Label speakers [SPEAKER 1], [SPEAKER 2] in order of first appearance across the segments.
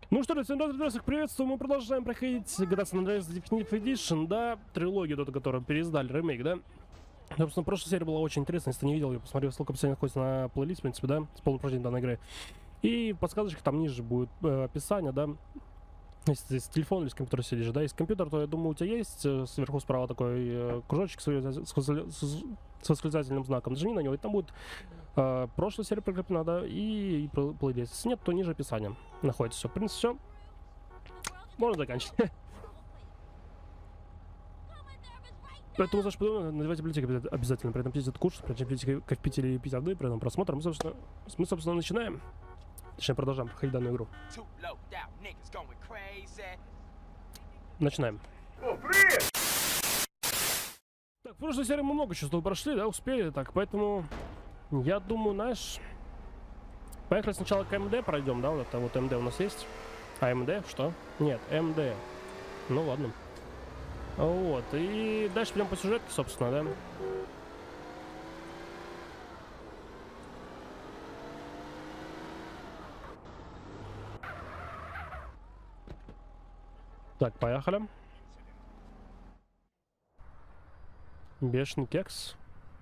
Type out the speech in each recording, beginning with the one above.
[SPEAKER 1] Ну что, всем здравствуйте, приветствую, мы продолжаем проходить GTA San Andreas Definitive Edition, да, трилогию, эту, которую переиздали, ремейк, да. Собственно, прошлая серия была очень интересная, если ты не видел, я посмотрел, ссылка в описании находится на плейлист, в принципе, да, с полным прохождением данной игры. И подсказочка там ниже будет описание, да. Если с телефона или с компьютера сидишь, да, если компьютер, то, я думаю, у тебя есть сверху справа такой кружочек с восклицательным знаком. Нажми на него, и там будет прошлая серия прикреплена, да, и плейлист. Если нет, то ниже описания находится все. В принципе, все. Можно заканчивать. Поэтому, Саша, надевайте библиотеку обязательно. При этом пить этот курс, прежде чем пить кофе или пить воды, при этом просмотр. Мы, собственно, начинаем. Точнее, продолжаем проходить данную игру. Начинаем. Так, в прошлой серии мы много чего прошли, да, успели, так, поэтому я думаю, знаешь, поехали сначала к МД пройдем, да, вот это вот МД у нас есть. А МД что? Нет, МД. Ну ладно. Вот, и дальше прям по сюжетке, собственно, да. Так, поехали. Бешеный кекс.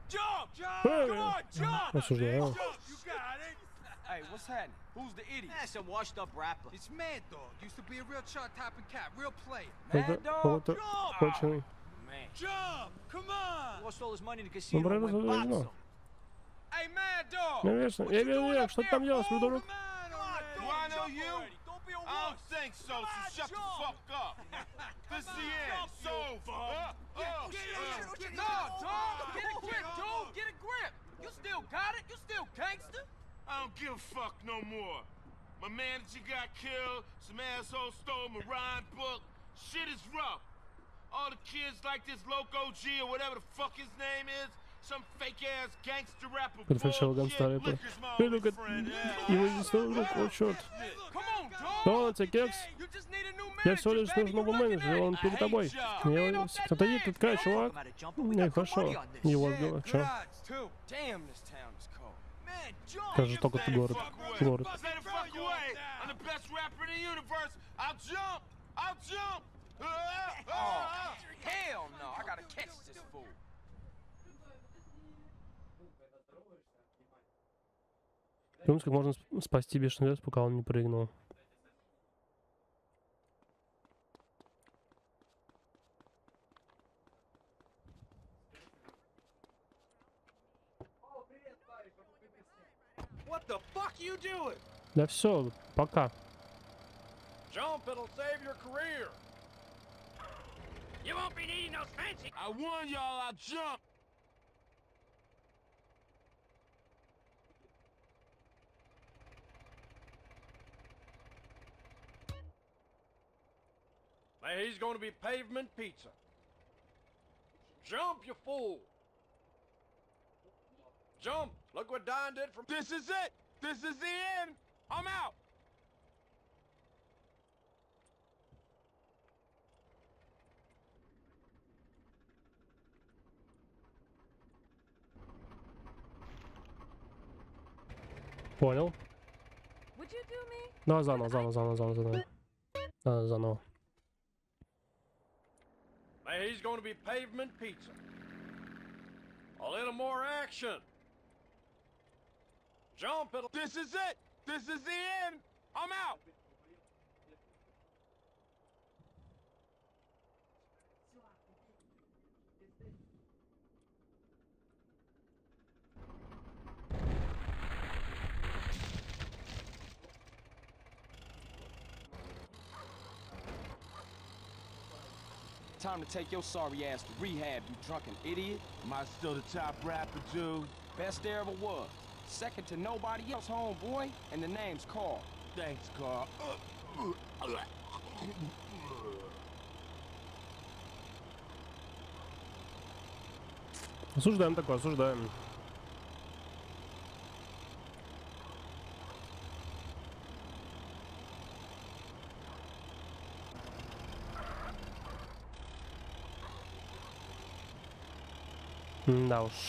[SPEAKER 1] Осуждаю.
[SPEAKER 2] Hey, what's happening? Who's the idiot?
[SPEAKER 3] That's some washed up rapper. It's Mad Dog. Used to be a real chart-topping cat, real player.
[SPEAKER 2] Mad Dog?
[SPEAKER 1] Очень.
[SPEAKER 2] Man.
[SPEAKER 3] Jump! Come on!
[SPEAKER 2] Lost all his money in the casino.
[SPEAKER 1] Ну,
[SPEAKER 2] Went
[SPEAKER 1] правильно,
[SPEAKER 2] boxing.
[SPEAKER 3] Hey, Mad Dog!
[SPEAKER 1] Конечно. Я видел, что ты там делаешь, придурок?
[SPEAKER 3] Do I know you? Don't be a
[SPEAKER 4] I don't think so, so shut the fuck up. This is the end. It's over.
[SPEAKER 3] No, dog! Get a grip, dude! Get a grip! You still got it? You still gangster?
[SPEAKER 4] I don't give a fuck no more. My manager got killed. Some asshole stole my rhyme book. Shit is rough. All the kids like this Loco G or whatever the fuck his name is. Some fake ass gangster rapper bullshit. Liquor's my only friend.
[SPEAKER 1] Его единственный друг, о черт.
[SPEAKER 3] Come on, dog!
[SPEAKER 1] Что тебе, кекс?
[SPEAKER 3] You just need a new
[SPEAKER 1] Я
[SPEAKER 3] manager,
[SPEAKER 1] всего лишь
[SPEAKER 3] baby.
[SPEAKER 1] нужен новый
[SPEAKER 3] You looking
[SPEAKER 1] менеджер, и
[SPEAKER 3] at
[SPEAKER 1] он
[SPEAKER 3] it?
[SPEAKER 1] перед тобой. Отойди, тут такая, чувак. Не, хорошо. Его сделать, чё?
[SPEAKER 3] Odds, too. Damn, this town is cold. Man, jump!
[SPEAKER 1] Скажи только ты город. Город.
[SPEAKER 4] Stay the fuck away. I'm the best rapper in the universe. I'll jump. I'll jump.
[SPEAKER 3] Oh, hell no! I gotta catch this fool.
[SPEAKER 1] Думаю, как можно спасти бешеный лес, пока он не прыгнул.
[SPEAKER 3] What the fuck you doing?
[SPEAKER 1] Да все, пока.
[SPEAKER 3] Jump, it'll save your career. You won't be needing those fancy.
[SPEAKER 4] I warn y'all, I'll jump.
[SPEAKER 3] Man, he's gonna be pavement pizza. Jump, you fool. Jump. Look what Don did for...
[SPEAKER 4] This is it. This is the end. I'm out.
[SPEAKER 1] Понял.
[SPEAKER 5] Would you do me?
[SPEAKER 1] Давай заново. Заново.
[SPEAKER 3] Man, he's gonna be pavement pizza. A little more action. Jump, it'll...
[SPEAKER 4] This is it. This is the end. I'm out.
[SPEAKER 2] Time to take your sorry ass to rehab, you drunken idiot.
[SPEAKER 4] Am I still the top rapper, dude?
[SPEAKER 2] Best there ever was. Second to nobody else, homeboy. And the name's Carl.
[SPEAKER 4] Thanks, Carl.
[SPEAKER 1] Осуждаем такое, осуждаем. Да уж.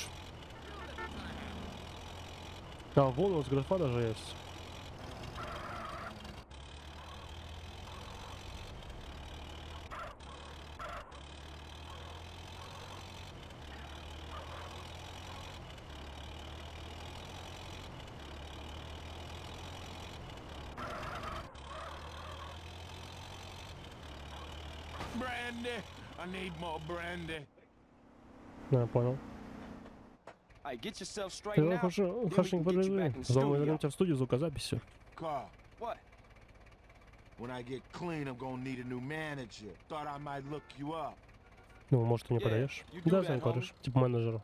[SPEAKER 1] А, вон у нас графа даже есть.
[SPEAKER 4] Brandy. I need more brandy.
[SPEAKER 1] Да, понял.
[SPEAKER 2] Hey, get yourself
[SPEAKER 1] Ты
[SPEAKER 2] straightened
[SPEAKER 1] его
[SPEAKER 2] out. Then we
[SPEAKER 1] хорошенько
[SPEAKER 2] can get you
[SPEAKER 1] подожди.
[SPEAKER 2] back in the
[SPEAKER 1] Потом мы
[SPEAKER 2] studio.
[SPEAKER 1] вернем тебя в студию звукозаписи.
[SPEAKER 4] Carl,
[SPEAKER 2] What?
[SPEAKER 4] when I get clean, I'm gonna need a new manager. Thought I might look you up.
[SPEAKER 1] Ну, может, ты не
[SPEAKER 2] Yeah,
[SPEAKER 1] подаешь?
[SPEAKER 2] you do
[SPEAKER 1] Да,
[SPEAKER 2] that,
[SPEAKER 1] сам
[SPEAKER 2] homie.
[SPEAKER 1] кореш. Типа менеджера.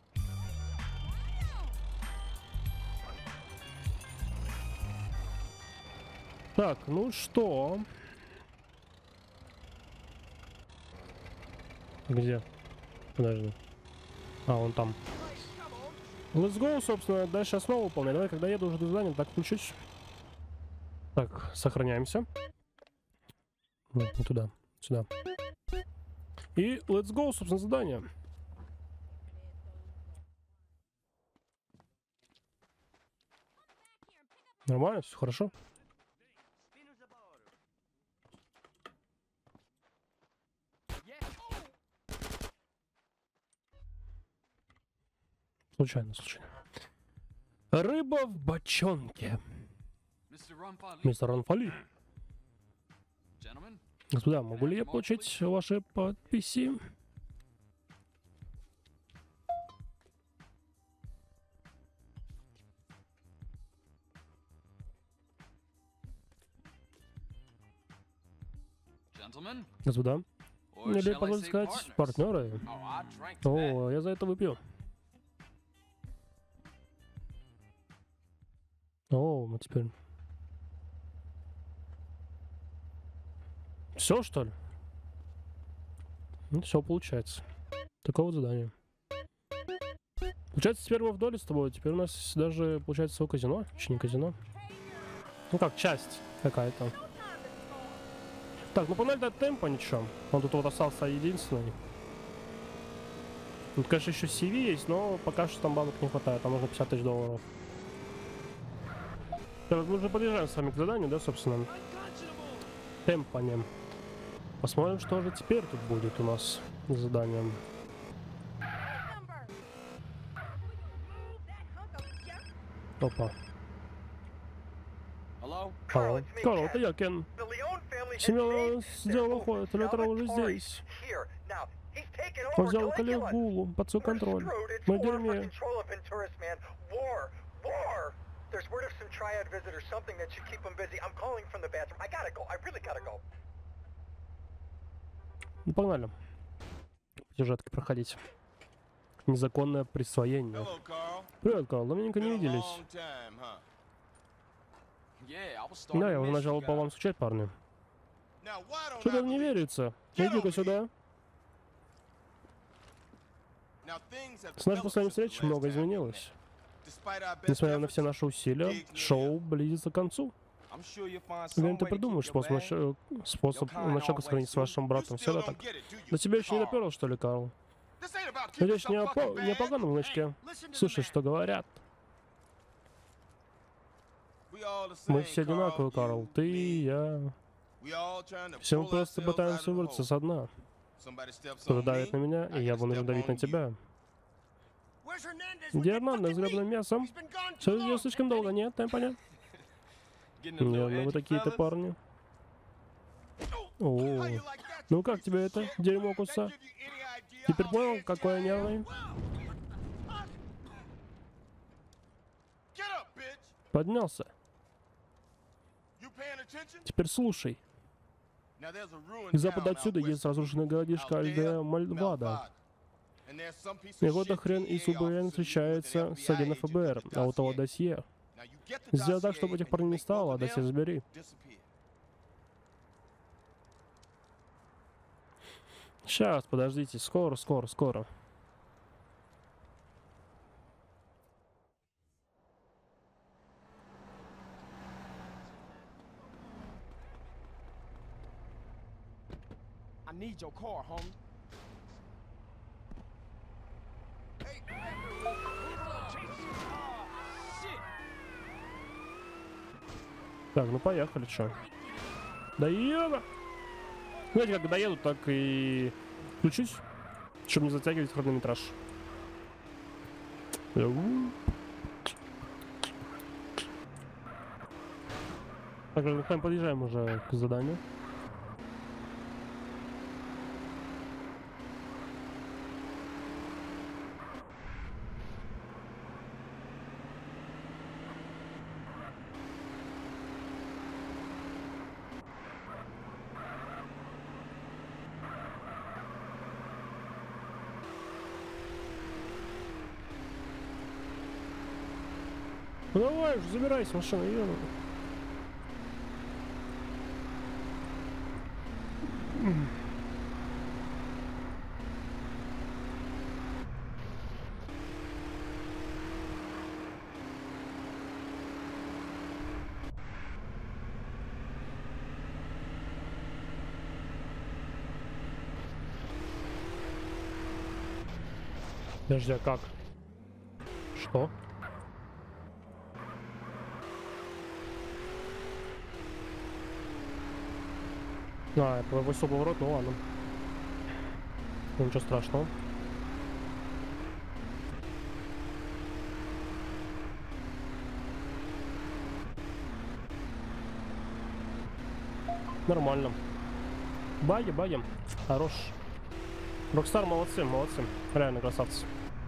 [SPEAKER 1] Так, ну что? Где? Подожди. А, он там. Let's go, собственно, дальше основу выполнять. Давай, когда еду уже до задания, так включусь. Так, сохраняемся. Нет, не туда. Сюда. И let's go, собственно, задание. Нормально, все хорошо. Случайно. Рыба в бочонке. Мистер Ранфали. Господа, могу ли я получить ваши подписи? Господа, или, позвольте сказать, партнеры.
[SPEAKER 2] Oh, I drank to that.
[SPEAKER 1] О, я за это выпью. О, мы теперь... Все, что ли? Ну, все получается. Такое вот задание. Получается, теперь мы в доле с тобой. Теперь у нас даже, получается, свое казино. Еще не казино. Ну как, часть какая-то. Так, ну погнали до темпа, ничего. Он тут вот остался единственный. Тут, конечно, еще CV есть, но пока что там бабок не хватает. Там нужно 50 тысяч долларов. Так, мы уже подъезжаем с вами к заданию, да, собственно. Темпанем. Посмотрим, что же теперь тут будет у нас с заданием. Опа.
[SPEAKER 2] Hello?
[SPEAKER 1] Алло. Карл, это я, Кен. Семья сделала ход, Лютер уже здесь. Он взял Калигулу под свой контроль. Мы в дерьме.
[SPEAKER 6] There's word of some triad visit or something that should keep them busy. I'm calling from the bathroom. I gotta go. I really gotta go.
[SPEAKER 1] Ну, погнали. Сюжетки проходить. Незаконное присвоение.
[SPEAKER 4] Hello, Carl.
[SPEAKER 1] Привет, Карл, давненько не
[SPEAKER 4] Been a
[SPEAKER 1] виделись.
[SPEAKER 4] long time, huh?
[SPEAKER 2] Yeah, I was starting
[SPEAKER 1] Да,
[SPEAKER 2] to
[SPEAKER 1] я уже
[SPEAKER 2] miss
[SPEAKER 1] начал
[SPEAKER 2] you
[SPEAKER 1] по
[SPEAKER 2] guys.
[SPEAKER 1] вам скучать, парни.
[SPEAKER 4] Now, why don't
[SPEAKER 1] Что-то
[SPEAKER 4] I
[SPEAKER 1] не
[SPEAKER 4] believe-
[SPEAKER 1] верится. Иди-ка сюда.
[SPEAKER 4] Now, things have
[SPEAKER 1] С нашей
[SPEAKER 4] developed
[SPEAKER 1] последней
[SPEAKER 4] since the
[SPEAKER 1] встречи
[SPEAKER 4] last
[SPEAKER 1] многое
[SPEAKER 4] time we
[SPEAKER 1] изменилось.
[SPEAKER 4] met. Despite our best
[SPEAKER 1] Несмотря на
[SPEAKER 4] efforts,
[SPEAKER 1] все наши усилия, шоу близится к концу.
[SPEAKER 2] I'm sure you'll find some
[SPEAKER 1] Уверен, ты
[SPEAKER 2] way to
[SPEAKER 1] придумаешь
[SPEAKER 2] keep your
[SPEAKER 1] способ,
[SPEAKER 2] bag.
[SPEAKER 1] способ начала сохранить с вашим
[SPEAKER 4] you
[SPEAKER 1] братом.
[SPEAKER 4] still
[SPEAKER 1] Всегда
[SPEAKER 4] don't
[SPEAKER 1] так.
[SPEAKER 4] get it, do you,
[SPEAKER 1] До тебя еще не
[SPEAKER 4] Carl?
[SPEAKER 1] доперло, что ли, Карл?
[SPEAKER 4] This ain't about keeping
[SPEAKER 1] Надеюсь,
[SPEAKER 4] some fucking
[SPEAKER 1] не о
[SPEAKER 4] badge.
[SPEAKER 1] поганом значке. Слушай, что говорят.
[SPEAKER 4] We all the
[SPEAKER 1] Мы
[SPEAKER 4] same,
[SPEAKER 1] все
[SPEAKER 4] Carl.
[SPEAKER 1] одинаковые,
[SPEAKER 4] You,
[SPEAKER 1] Карл. Ты и
[SPEAKER 4] me.
[SPEAKER 1] я.
[SPEAKER 4] We all trying to
[SPEAKER 1] Все мы
[SPEAKER 4] pull
[SPEAKER 1] просто
[SPEAKER 4] ourselves
[SPEAKER 1] пытаемся
[SPEAKER 4] out of the
[SPEAKER 1] выбраться
[SPEAKER 4] hole.
[SPEAKER 1] со дна.
[SPEAKER 4] Somebody steps
[SPEAKER 1] Кто-то
[SPEAKER 4] on
[SPEAKER 1] давит на
[SPEAKER 4] me,
[SPEAKER 1] меня,
[SPEAKER 4] I
[SPEAKER 1] и я
[SPEAKER 4] gotta
[SPEAKER 1] вынужден
[SPEAKER 4] step
[SPEAKER 1] давить на
[SPEAKER 4] on you.
[SPEAKER 1] тебя.
[SPEAKER 3] Where's Hernandez?
[SPEAKER 1] Где Эрнандес с гребным мясом? Все идет слишком долго, нет, темпаня?
[SPEAKER 2] Getting a
[SPEAKER 1] Не,
[SPEAKER 2] little
[SPEAKER 1] ну вы
[SPEAKER 2] edgy,
[SPEAKER 1] такие-то
[SPEAKER 2] fellas?
[SPEAKER 1] парни. О, ну как тебе это, дерьмо куса? Теперь понял, какой я нервный? Поднялся. Теперь слушай. К западу отсюда есть разрушенный городишко Альдея Мальвада. И вот хрен и Субарен встречается с агентом ФБР, а у того досье. Сделай так, чтобы этих парней не стало, а досье забери. Сейчас, подождите, скоро.
[SPEAKER 2] I need your car, homie.
[SPEAKER 1] Так, ну поехали, чё. Да ёба! Знаете, как доеду, так и включусь, чтобы не затягивать хронометраж. Так, мы подъезжаем уже к заданию. Ну давай уже, забирайся, машина, ёну. Подожди, а как? Что? А, это высокий поворот, ну ладно. Ну, ничего страшного. Нормально. Баги, баги. Хорош. Рокстар молодцы, молодцы. Реально красавцы.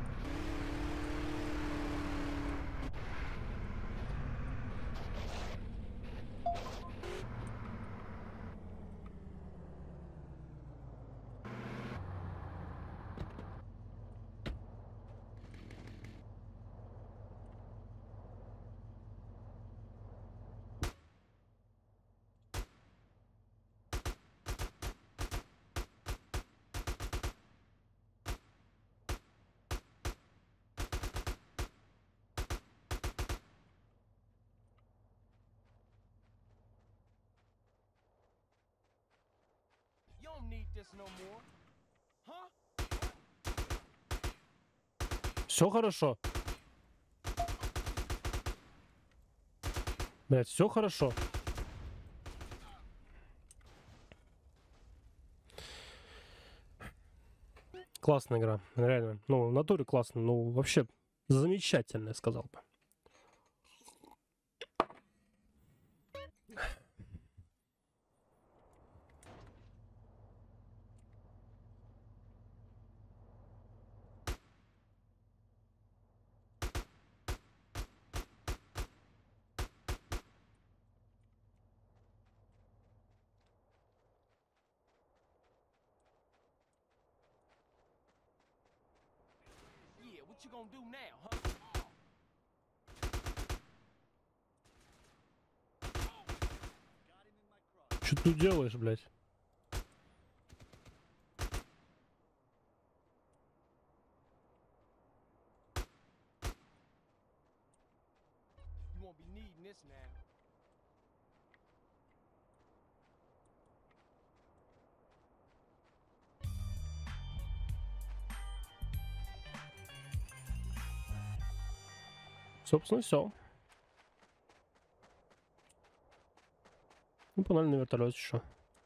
[SPEAKER 2] You don't need this no more. Huh?
[SPEAKER 1] Все хорошо. Блять, все хорошо. Классная игра, реально. Ну, в натуре классно. Ну, вообще замечательно, я сказал бы.
[SPEAKER 2] Yeah, what you gonna do now, huh?
[SPEAKER 1] Что ты тут делаешь, блядь?
[SPEAKER 2] You won't be needing this now.
[SPEAKER 1] Собственно, все. Ну, погнали на вертолете еще.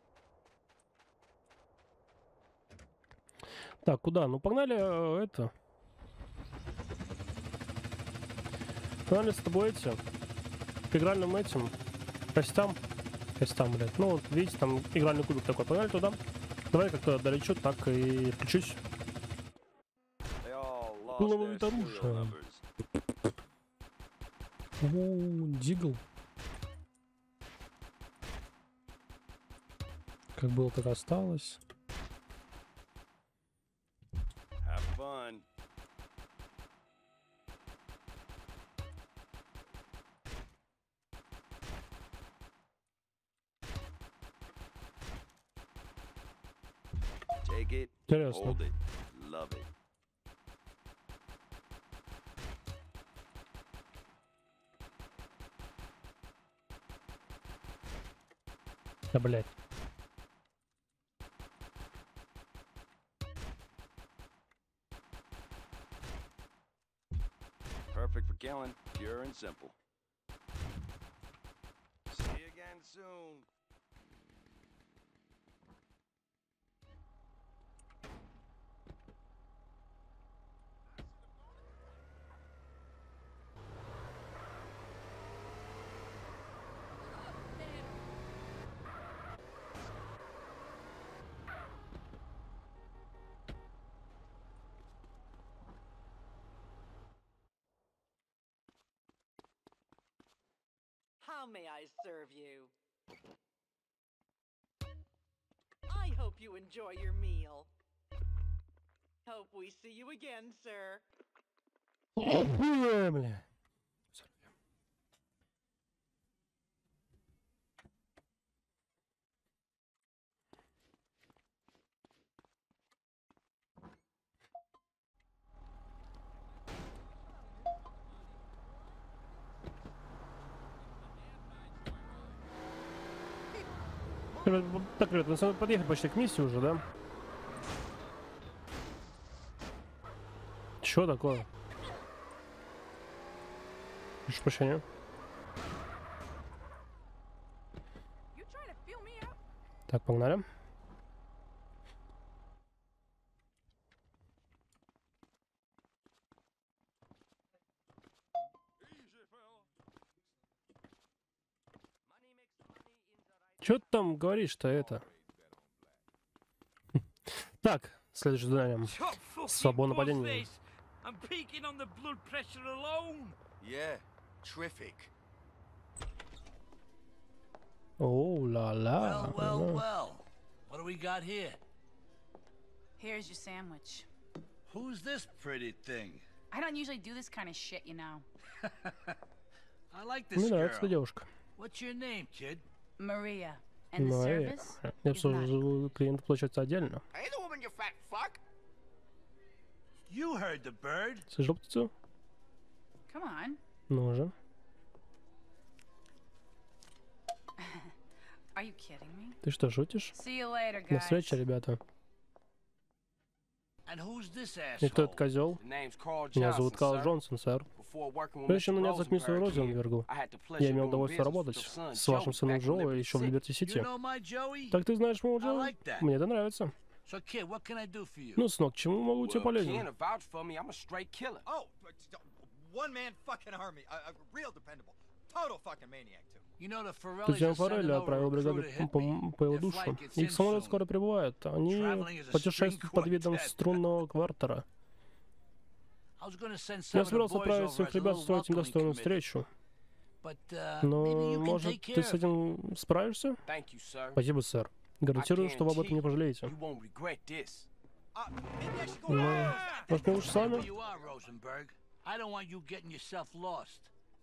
[SPEAKER 1] Так, куда? Ну, погнали это. Погнали с тобой эти. К игральным этим. Костям. Костям, блядь. Ну, вот, видите, там игральный кубик такой. Погнали туда. Давай как-то долечу, так и включусь. Полного вид оружия. О, дигл. Как было, так осталось.
[SPEAKER 7] Have fun. Take it,
[SPEAKER 1] Интересно.
[SPEAKER 7] hold it, love it.
[SPEAKER 1] Да, блядь.
[SPEAKER 7] Perfect for killing, pure and simple. See you again soon.
[SPEAKER 8] How may I serve you? I hope you enjoy your meal. Hope we see you again, sir.
[SPEAKER 1] Бля. Так, ребят, мы с вами подъехали почти к миссии уже, да? Чё такое? Прошу прощения.
[SPEAKER 5] You trying to feel me out?
[SPEAKER 1] Так, погнали. Чё ты там говоришь-то это? Так, следующее задание. Свободное падение.
[SPEAKER 9] I'm peaking on the blood pressure alone.
[SPEAKER 7] Yeah, terrific.
[SPEAKER 1] Оу, ла-ла.
[SPEAKER 9] Well. What do we got here?
[SPEAKER 10] Here's your sandwich.
[SPEAKER 9] Who's this pretty thing?
[SPEAKER 10] I don't usually do this kind of shit, you know.
[SPEAKER 9] I like this
[SPEAKER 1] Мне нравится эта
[SPEAKER 9] girl.
[SPEAKER 1] девушка.
[SPEAKER 9] What's your name, kid?
[SPEAKER 10] Maria. And the
[SPEAKER 1] Мария.
[SPEAKER 10] service
[SPEAKER 1] Я
[SPEAKER 10] is not
[SPEAKER 1] обслуживаю клиента, получается, отдельно.
[SPEAKER 3] Hey, the woman, you fat fuck.
[SPEAKER 9] You heard the bird.
[SPEAKER 1] Слышал птицу?
[SPEAKER 10] Come on.
[SPEAKER 1] Ну же.
[SPEAKER 10] Are you kidding me?
[SPEAKER 1] Ты что, шутишь?
[SPEAKER 10] See you later,
[SPEAKER 1] До
[SPEAKER 10] guys.
[SPEAKER 1] встречи, ребята.
[SPEAKER 9] And who's this
[SPEAKER 1] И кто
[SPEAKER 9] asshole?
[SPEAKER 1] этот козел?
[SPEAKER 2] The name's Carl
[SPEAKER 1] Меня
[SPEAKER 2] Johnson,
[SPEAKER 1] зовут Карл
[SPEAKER 2] sir.
[SPEAKER 1] Джонсон, сэр.
[SPEAKER 2] Before working with
[SPEAKER 1] Прежде чем
[SPEAKER 2] Mr.
[SPEAKER 1] наняться к мистеру
[SPEAKER 2] Rosenberg here,
[SPEAKER 1] Розенбергу,
[SPEAKER 2] I had the pleasure
[SPEAKER 1] я
[SPEAKER 2] of
[SPEAKER 1] имел
[SPEAKER 2] doing
[SPEAKER 1] удовольствие
[SPEAKER 2] business with
[SPEAKER 1] работать
[SPEAKER 2] your son,
[SPEAKER 1] с вашим
[SPEAKER 2] Joey,
[SPEAKER 1] сыном
[SPEAKER 2] back in
[SPEAKER 1] Джоуи
[SPEAKER 2] Liberty
[SPEAKER 1] еще в
[SPEAKER 2] City.
[SPEAKER 1] Либерти-Сити.
[SPEAKER 9] You know my Joey?
[SPEAKER 1] Так ты знаешь моего
[SPEAKER 9] I
[SPEAKER 1] Джоуи?
[SPEAKER 9] like that.
[SPEAKER 1] Мне это нравится.
[SPEAKER 9] So, kid, what can I do for you?
[SPEAKER 1] Ну, сынок, чему могу тебе
[SPEAKER 2] Well,
[SPEAKER 1] полезен?
[SPEAKER 2] Ken, vouch for me. I'm a straight killer.
[SPEAKER 6] Oh, one-man fucking army. A real dependable. Total fucking maniac, too.
[SPEAKER 9] You know the Forellis
[SPEAKER 1] Тут Джон
[SPEAKER 9] are
[SPEAKER 1] Форелли
[SPEAKER 9] sending over a
[SPEAKER 1] отправил бригаду
[SPEAKER 9] recruit to hit
[SPEAKER 1] по
[SPEAKER 9] me.
[SPEAKER 1] его
[SPEAKER 9] Their
[SPEAKER 1] душу.
[SPEAKER 9] flight gets
[SPEAKER 1] Их
[SPEAKER 9] in
[SPEAKER 1] самолет
[SPEAKER 9] soon.
[SPEAKER 1] скоро прибывает. Они
[SPEAKER 9] Traveling as a
[SPEAKER 1] путешествуют
[SPEAKER 9] string
[SPEAKER 1] под видом
[SPEAKER 9] quartet.
[SPEAKER 1] струнного квартера.
[SPEAKER 9] I was gonna send some
[SPEAKER 1] Я
[SPEAKER 9] of the
[SPEAKER 1] собирался
[SPEAKER 9] boys
[SPEAKER 1] отправить
[SPEAKER 9] over
[SPEAKER 1] своих
[SPEAKER 9] as a
[SPEAKER 1] ребят
[SPEAKER 9] little
[SPEAKER 1] устроить им
[SPEAKER 9] welcoming
[SPEAKER 1] достойную
[SPEAKER 9] committee.
[SPEAKER 1] встречу.
[SPEAKER 9] But,
[SPEAKER 1] Но,
[SPEAKER 9] maybe you can
[SPEAKER 1] может,
[SPEAKER 9] take
[SPEAKER 1] ты
[SPEAKER 9] care
[SPEAKER 1] с
[SPEAKER 9] of it.
[SPEAKER 1] этим справишься?
[SPEAKER 2] Thank you, sir.
[SPEAKER 1] Спасибо, сэр. Гарантирую, что вы об этом не пожалеете.
[SPEAKER 2] You won't regret this.
[SPEAKER 6] Maybe I should go.
[SPEAKER 1] Ну, может, мне лучше с
[SPEAKER 9] Where
[SPEAKER 1] вами?
[SPEAKER 9] you are, Rosenberg. I don't want you getting yourself lost.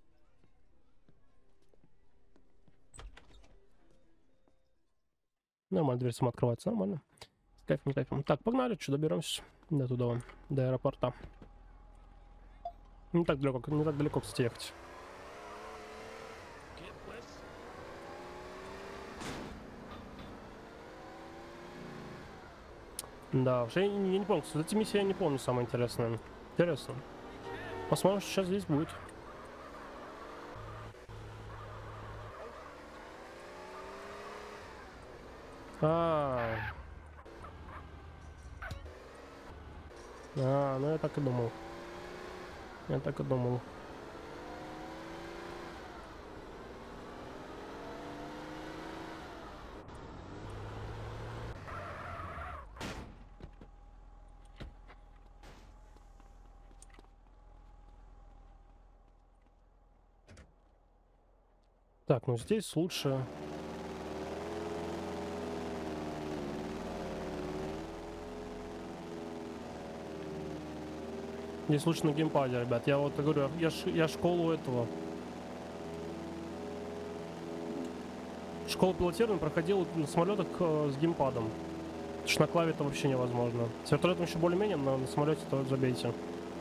[SPEAKER 1] Нормально, дверь сама открывается, нормально. С кайфом, кайфом. Так, погнали, что доберемся до туда, до аэропорта. Не так далеко, кстати, ехать. Да, вообще я не помню, кстати, эти миссии я не помню, самое интересное. Интересно. Посмотрим, что сейчас здесь будет. Ну я так и думал. Я так и думал. Так, ну здесь лучше. Здесь лучше на геймпаде, ребят. Я вот говорю, я школу этого. Школу пилотирования проходил на самолетах с геймпадом. Потому что на клаве это вообще невозможно. С вертолетом еще более-менее, но на самолете то забейте.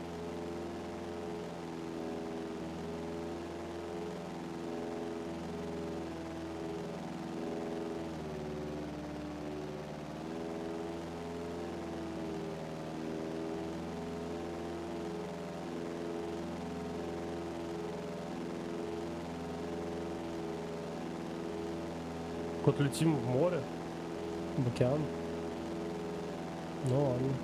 [SPEAKER 1] Вот летим в море, в океан. Ну ладно.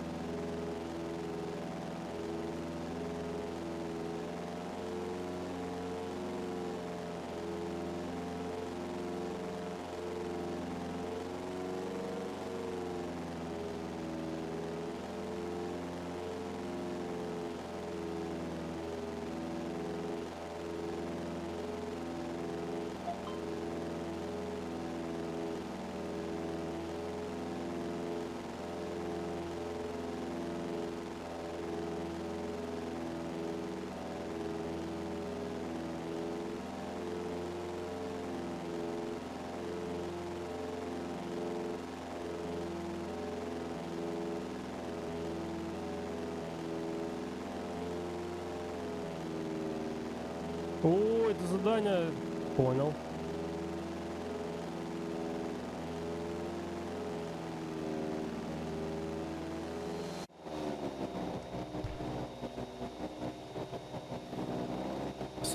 [SPEAKER 1] О, это задание. Понял.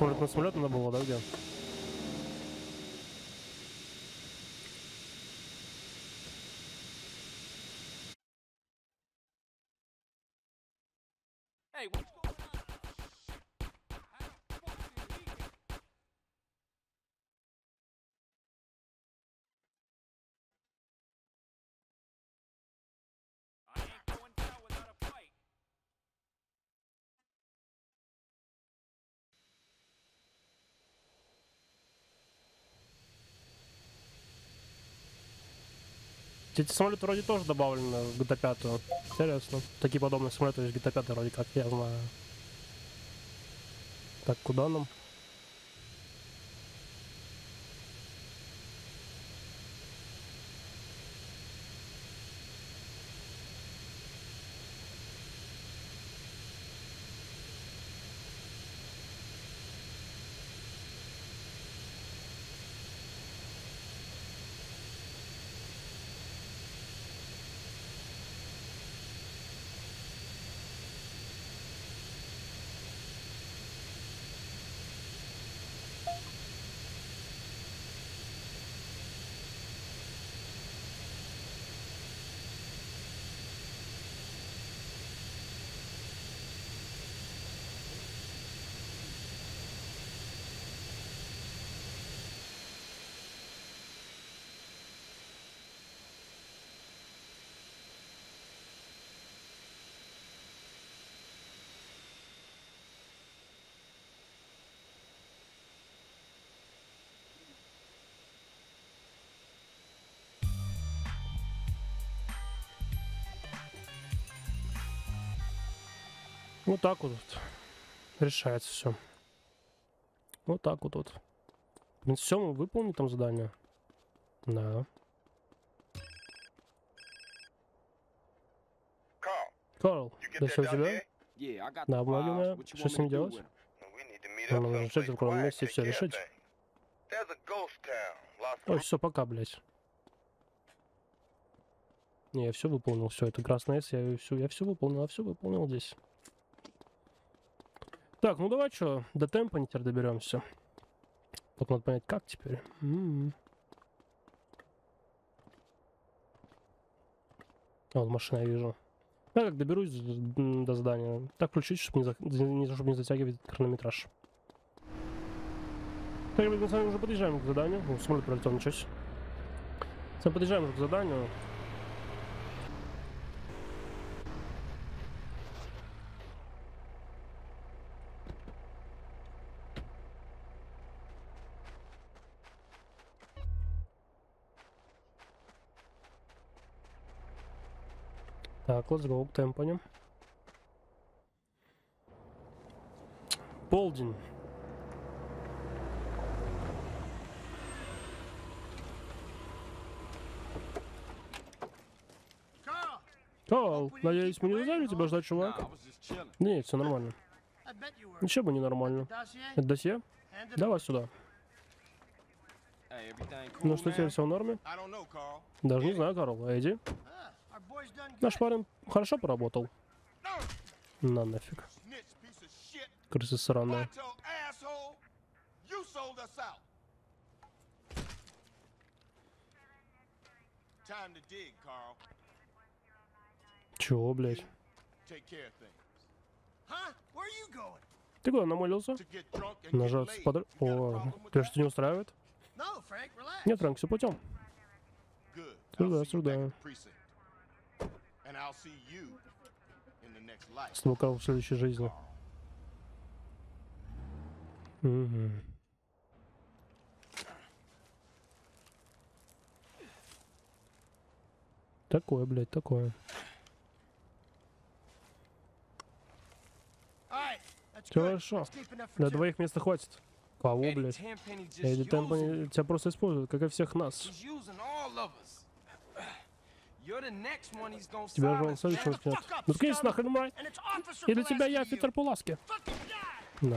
[SPEAKER 1] самолет надо было, да, где?
[SPEAKER 3] Hey, what's going on? I ain't going down without a fight.
[SPEAKER 1] Эти самолеты вроде тоже добавлены в GTA 5. Интересно. Такие подобные самолеты есть в GTA 5 вроде как, я знаю. Так, куда нам? Вот так вот решается все. Вот так вот тут. Все, мы выполним там задание. Да. Карл, да все у тебя?
[SPEAKER 2] Yeah, I got
[SPEAKER 1] Да,
[SPEAKER 2] the
[SPEAKER 1] обманываю.
[SPEAKER 2] files. What you
[SPEAKER 1] Что
[SPEAKER 2] want
[SPEAKER 1] с
[SPEAKER 2] me
[SPEAKER 1] ним
[SPEAKER 2] to do
[SPEAKER 1] делать?
[SPEAKER 2] with 'em?
[SPEAKER 1] Нам нужно решить в укромном месте и все решить. Ой, все, пока, блядь. Не, я все выполнил, все, это красная С, я все выполнил здесь. Так, ну давай что, до темпа теперь доберемся. Вот надо понять, как теперь. А, вот машина я вижу. Я как доберусь до здания. Так включить, чтобы не затягивать хронометраж. Так, мы с вами уже подъезжаем к заданию. Ну, самолет пролетел, ничего себе. Мы подъезжаем уже к заданию. Так, let's go к темпоне. Полдень. Карл, надеюсь, мы не заставили тебя ждать,
[SPEAKER 2] Nah,
[SPEAKER 1] чувак?
[SPEAKER 2] I was just chilling.
[SPEAKER 1] Нет, все нормально. Ничего бы не нормально. Это досье? Давай сюда.
[SPEAKER 2] Hey, everything cool,
[SPEAKER 1] Ну что,
[SPEAKER 2] man?
[SPEAKER 1] теперь все в норме?
[SPEAKER 4] I don't know, Carl.
[SPEAKER 1] Даже не знаю, Карл. Эдди? Наш парень хорошо поработал. На нафиг.
[SPEAKER 4] Snitch piece of shit.
[SPEAKER 1] Крысы сраные.
[SPEAKER 4] Vato asshole. You sold us out. Time to dig, Carl.
[SPEAKER 1] Чего, блядь?
[SPEAKER 4] Take care of things.
[SPEAKER 1] Ты куда намолился?
[SPEAKER 4] To get drunk and get
[SPEAKER 1] Нажать
[SPEAKER 4] laid.
[SPEAKER 1] под...
[SPEAKER 4] You got a
[SPEAKER 1] О,
[SPEAKER 4] problem with
[SPEAKER 1] тебя
[SPEAKER 4] that?
[SPEAKER 1] что не устраивает? Нет, Фрэнк, все путем.
[SPEAKER 4] Good.
[SPEAKER 1] Сюда,
[SPEAKER 4] I'll see you back
[SPEAKER 1] сюда.
[SPEAKER 4] at the precinct. And I'll see you in the next life.
[SPEAKER 1] С тобой, Карл, в следующей жизни. Угу. Такое, блядь, такое. Все хорошо. Для двоих места хватит. Кого,
[SPEAKER 2] Eddie
[SPEAKER 1] блядь?
[SPEAKER 2] Tenpenny just
[SPEAKER 1] Эдди
[SPEAKER 2] using
[SPEAKER 1] Темпани тебя просто используют, как и всех нас.
[SPEAKER 2] He's using all of us. You're the next one he's gonna
[SPEAKER 1] Тебя же он
[SPEAKER 2] silence,
[SPEAKER 1] следующим
[SPEAKER 2] man.
[SPEAKER 1] скинет. Ну скинь нахрен, мразь. И для тебя я офицер Пуласки. Да.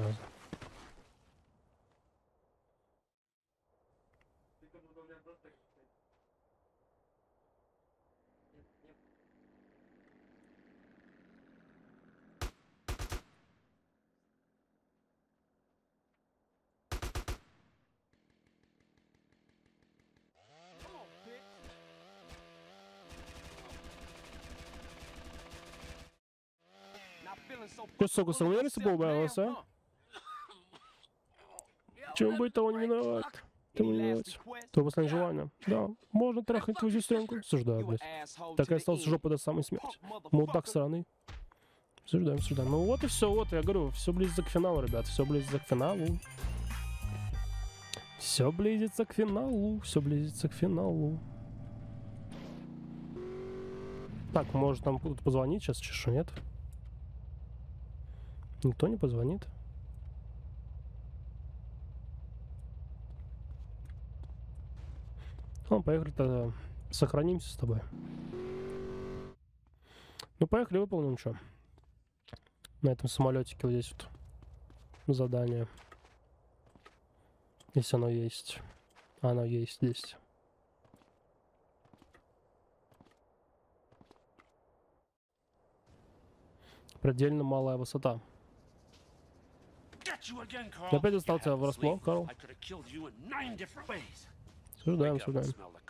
[SPEAKER 1] Ты, сука, самоуверенности поубавилась, а? Чем быть, того не виноват. Ты не виноват. Твое последнее желание. Да, можно трахать твою сестренку. Осуждаю, блядь. Так и остался жопой до самой смерти. Мудак сраный. Осуждаем, осуждаем. Ну вот и все, вот, я говорю, все близится к финалу, ребят. Все близится к финалу. Все близится к финалу. Все близится к финалу. Так, может там кто-то позвонить сейчас, чешу, нет? Никто не позвонит. Ну, поехали тогда. Сохранимся с тобой. Ну, поехали, выполним что. На этом самолетике вот здесь вот задание. Если оно есть. Оно есть здесь. Предельно малая высота. Я опять застал тебя врасплох, Карл. Суждаем, суждаем.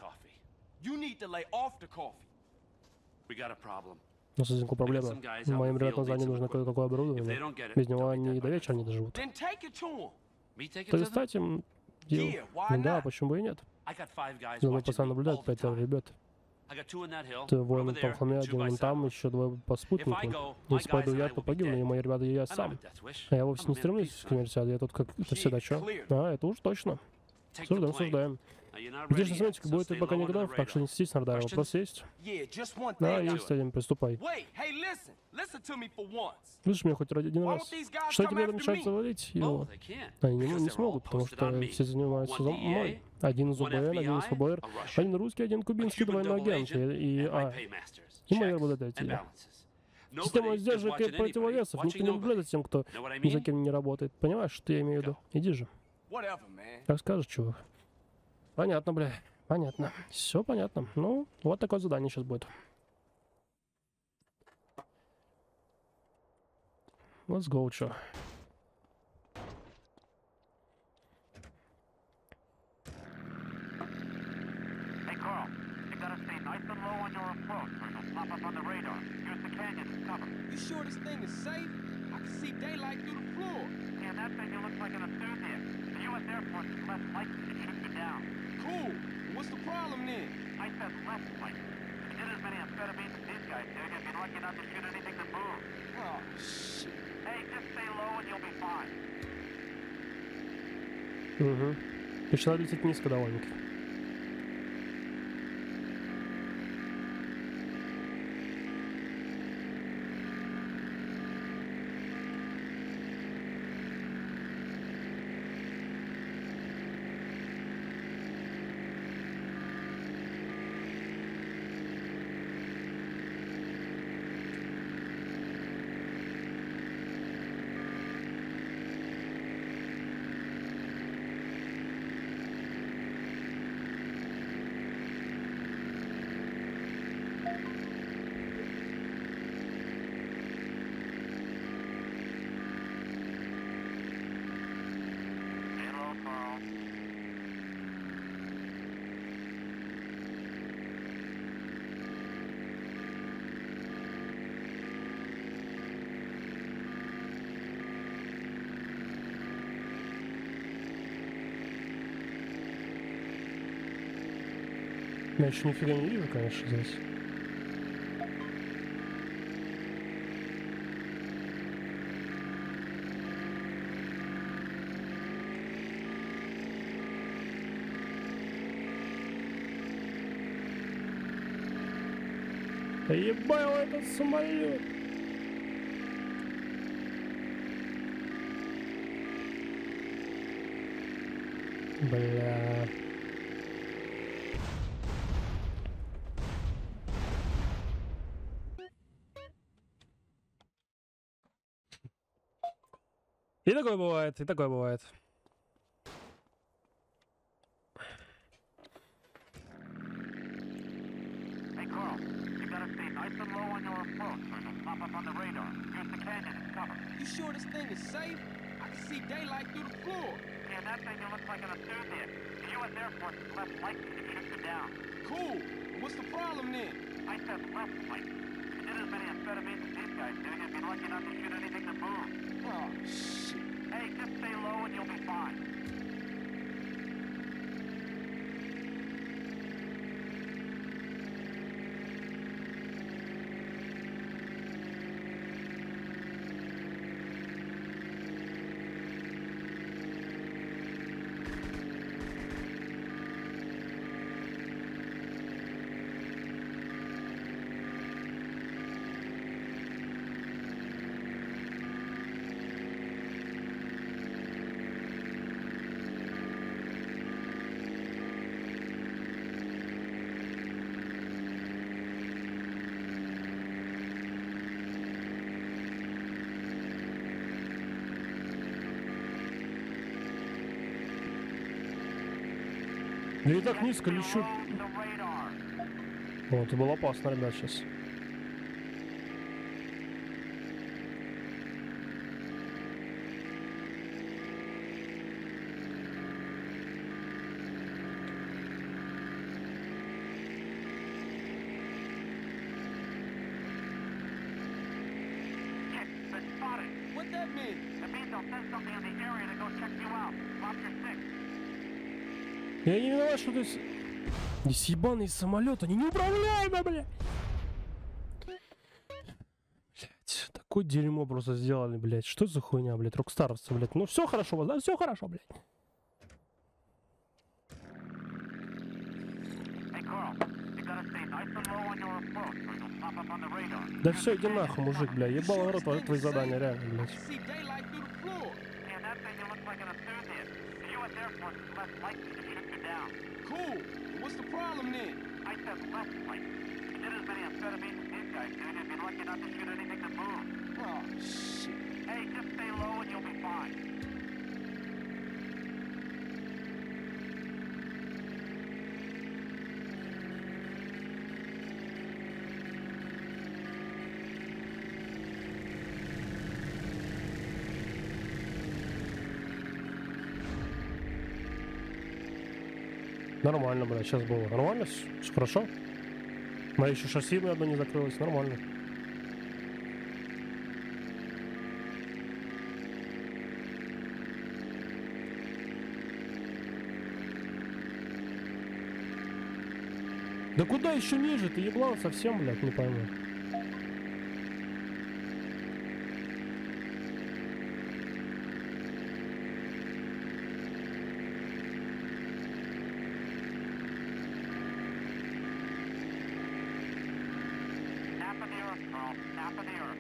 [SPEAKER 1] У нас возникла проблема. Моим ребятам за ним нужно кое-какое оборудование. Без него они до вечера не доживут. Так достать им дело. Да, почему бы и нет? За мной постоянно наблюдают 5 ребят. Ты воин в том холме, один вон там, еще двое по спутнику. Если пойду я, то погибну, и мои ребята, и я сам. А я вовсе не стремлюсь к смерти, я тут как это всегда, чё? А, это уж точно. Суждаем, суждаем. Видишь, на самолетике будет, ты пока не готов, так что не сидись на радаре. Вопрос есть? Да, есть один, приступай. Слышишь меня хоть один раз? Что тебе мешает завалить его? Они не смогут, потому что все занимаются за мной. Один из УБН, один из ФБР, один русский, один кубинский двойной агент, и мои работодатели. Система сдерживает противовесов, никто не наблюдает за тем, кто ни за кем не работает. Понимаешь, что я имею в виду? Иди же. Как скажешь, чувак. Понятно, бля. Понятно. Все понятно. Ну, вот такое задание сейчас будет. Let's go, чё.
[SPEAKER 2] You sure this thing is safe? I can see daylight through the floor.
[SPEAKER 6] Yeah, that thing looks like an enthusiast. The U.S. Air Force is less likely to shoot you down.
[SPEAKER 2] Cool. What's the problem then?
[SPEAKER 6] I said less likely. If you did as many amphetamines as these guys did, you'd be lucky not to shoot anything that moves.
[SPEAKER 2] Oh, shit.
[SPEAKER 6] Hey, just stay low and you'll be fine.
[SPEAKER 1] Угу. Начала лететь низко довольно-таки. Я еще нифига не вижу, конечно, здесь. Ебал этот самолет! Бля. И такое бывает, и такое бывает.
[SPEAKER 6] Hey, Carl, you gotta stay nice and low on your approach, or you'll pop up on the radar. Here's the canyon and cover.
[SPEAKER 2] You sure this thing is safe? I can see daylight through the floor.
[SPEAKER 6] Yeah, that thing looks like an enthusiast. The U.S. Air Force is less likely to shoot you down.
[SPEAKER 2] Cool. What's the problem then?
[SPEAKER 6] I said less likely. If you did as
[SPEAKER 2] Oh, shit.
[SPEAKER 3] Hey, just stay low and you'll be fine.
[SPEAKER 1] Да и так низко лечу. О, это было опасно, ребят, сейчас.
[SPEAKER 2] What that mean?
[SPEAKER 3] It means they'll send something in the area to go check you out. Watch your six.
[SPEAKER 1] Я не виноват, что ты... Здесь ебаный самолет, они неуправляемые, блядь! Блядь, такое дерьмо просто сделали, блядь. Что за хуйня, блядь, рокстаровцы, блядь. Ну все хорошо у вас, да? Все хорошо, блядь.
[SPEAKER 3] Hey, Carl, you gotta stay nice and low on your approach or you'll pop up on the radar.
[SPEAKER 1] Да все, иди нахуй, мужик, блядь. Ебал в рот, твои задания, реально, блядь.
[SPEAKER 2] See daylight through the floor.
[SPEAKER 3] Yeah, that thing you look like an enthusiast. The U.S. Air Force is less likely to shoot you down.
[SPEAKER 2] Cool. What's the problem then?
[SPEAKER 3] I said less likely. If you did as many amphetamines as these guys did, you'd be lucky not to shoot anything that moves.
[SPEAKER 2] Oh, shit.
[SPEAKER 3] Hey, just stay low and you'll be fine.
[SPEAKER 1] Нормально, блядь, сейчас было. Нормально? Все хорошо? Моя еще шасси одно не закрылось. Нормально. Да куда еще ниже? Ты еблан совсем, блядь, не пойму.
[SPEAKER 3] Nap of the earth, Carl. Nap of the earth.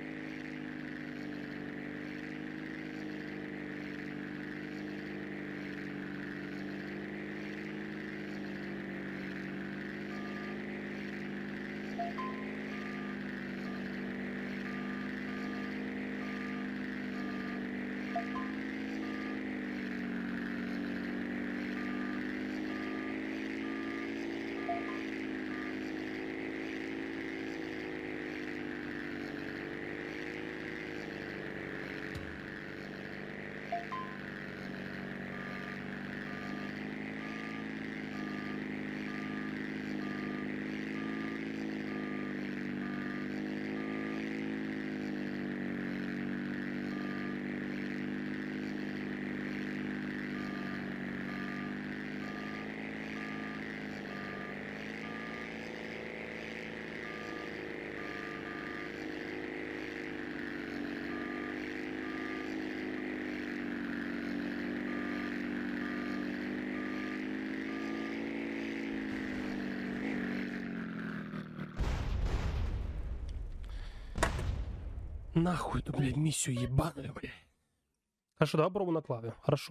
[SPEAKER 1] Нахуй эту, блядь, миссию ебаную, блядь. Хорошо, давай пробуем на клаве. Хорошо.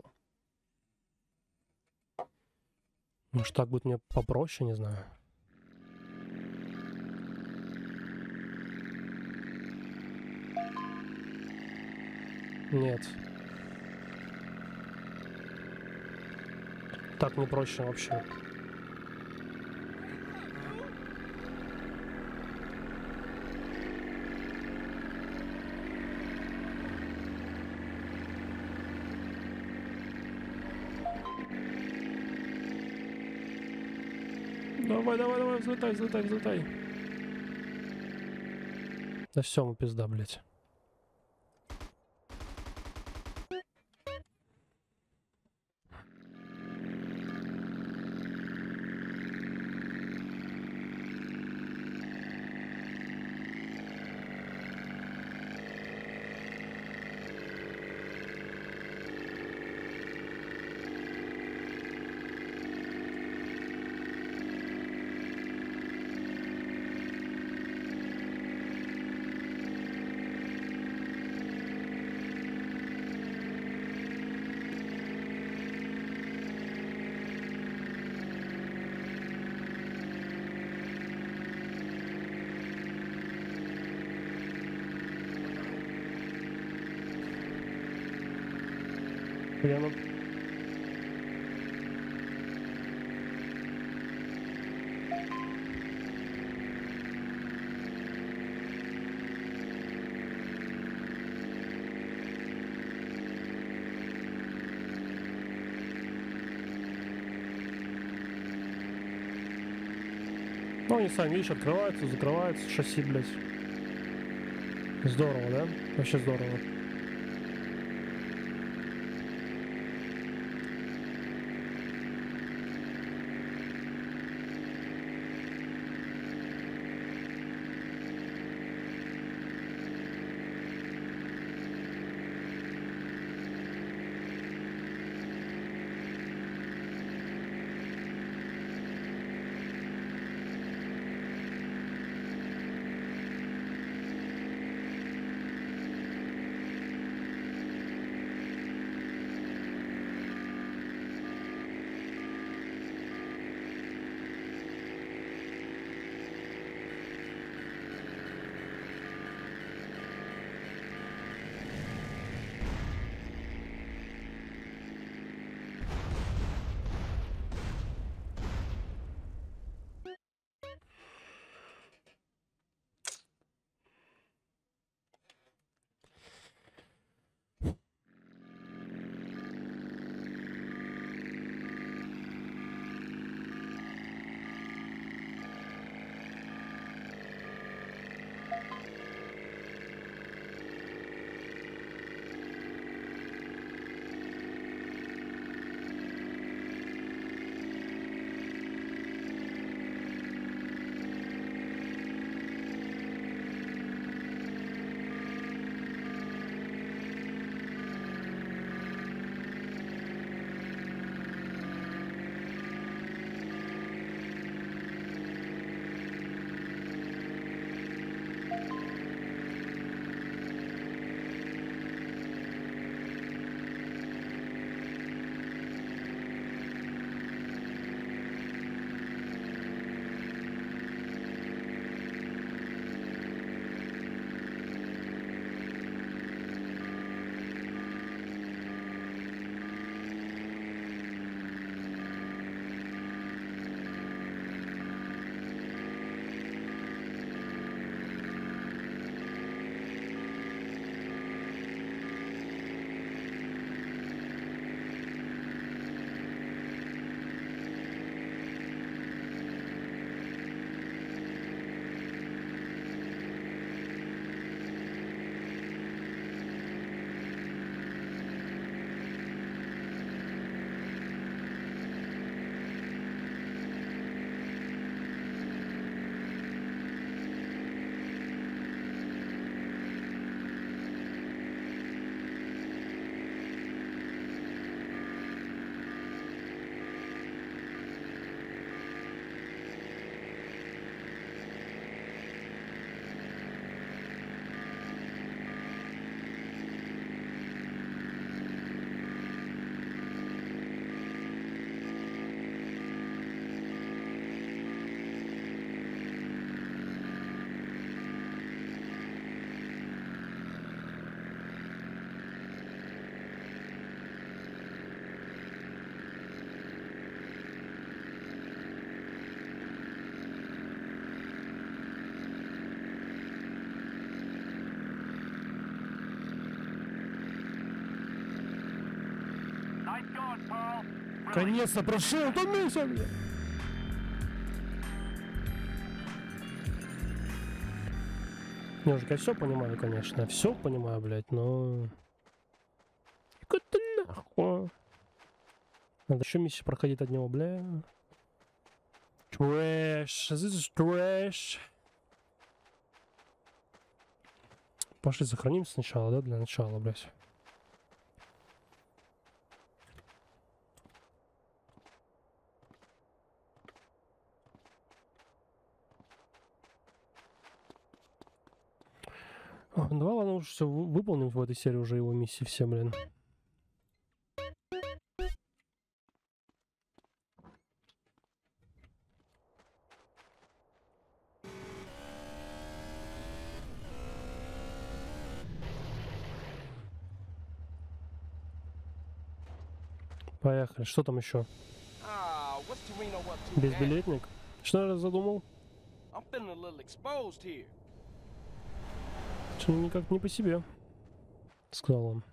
[SPEAKER 1] Может, так будет мне попроще, не знаю. Нет. Так не проще вообще. Давай, давай, давай, взлетай, взлетай, взлетай. Да все, мы пизда, блядь. Прямо. Ну, они сами, видишь, открываются, закрываются, шасси, блядь. Здорово, да? Вообще здорово. Наконец-то прошел, томился, бля. Ёжик, я все понимаю, конечно. Я все понимаю, блядь, но... Какой-то нахуй. Надо еще миссию проходить от него, бля. Трэш. This is trash. Пошли сохранимся сначала, да, для начала, блядь. Давай, ладно, уже все выполним в этой серии уже его миссии все, блин. Поехали. Что там еще?
[SPEAKER 2] Ah, what's Torino up to now?
[SPEAKER 1] Безбилетник? Что я задумал?
[SPEAKER 2] I'm feeling a little exposed here.
[SPEAKER 1] Что никак не по себе, сказал он.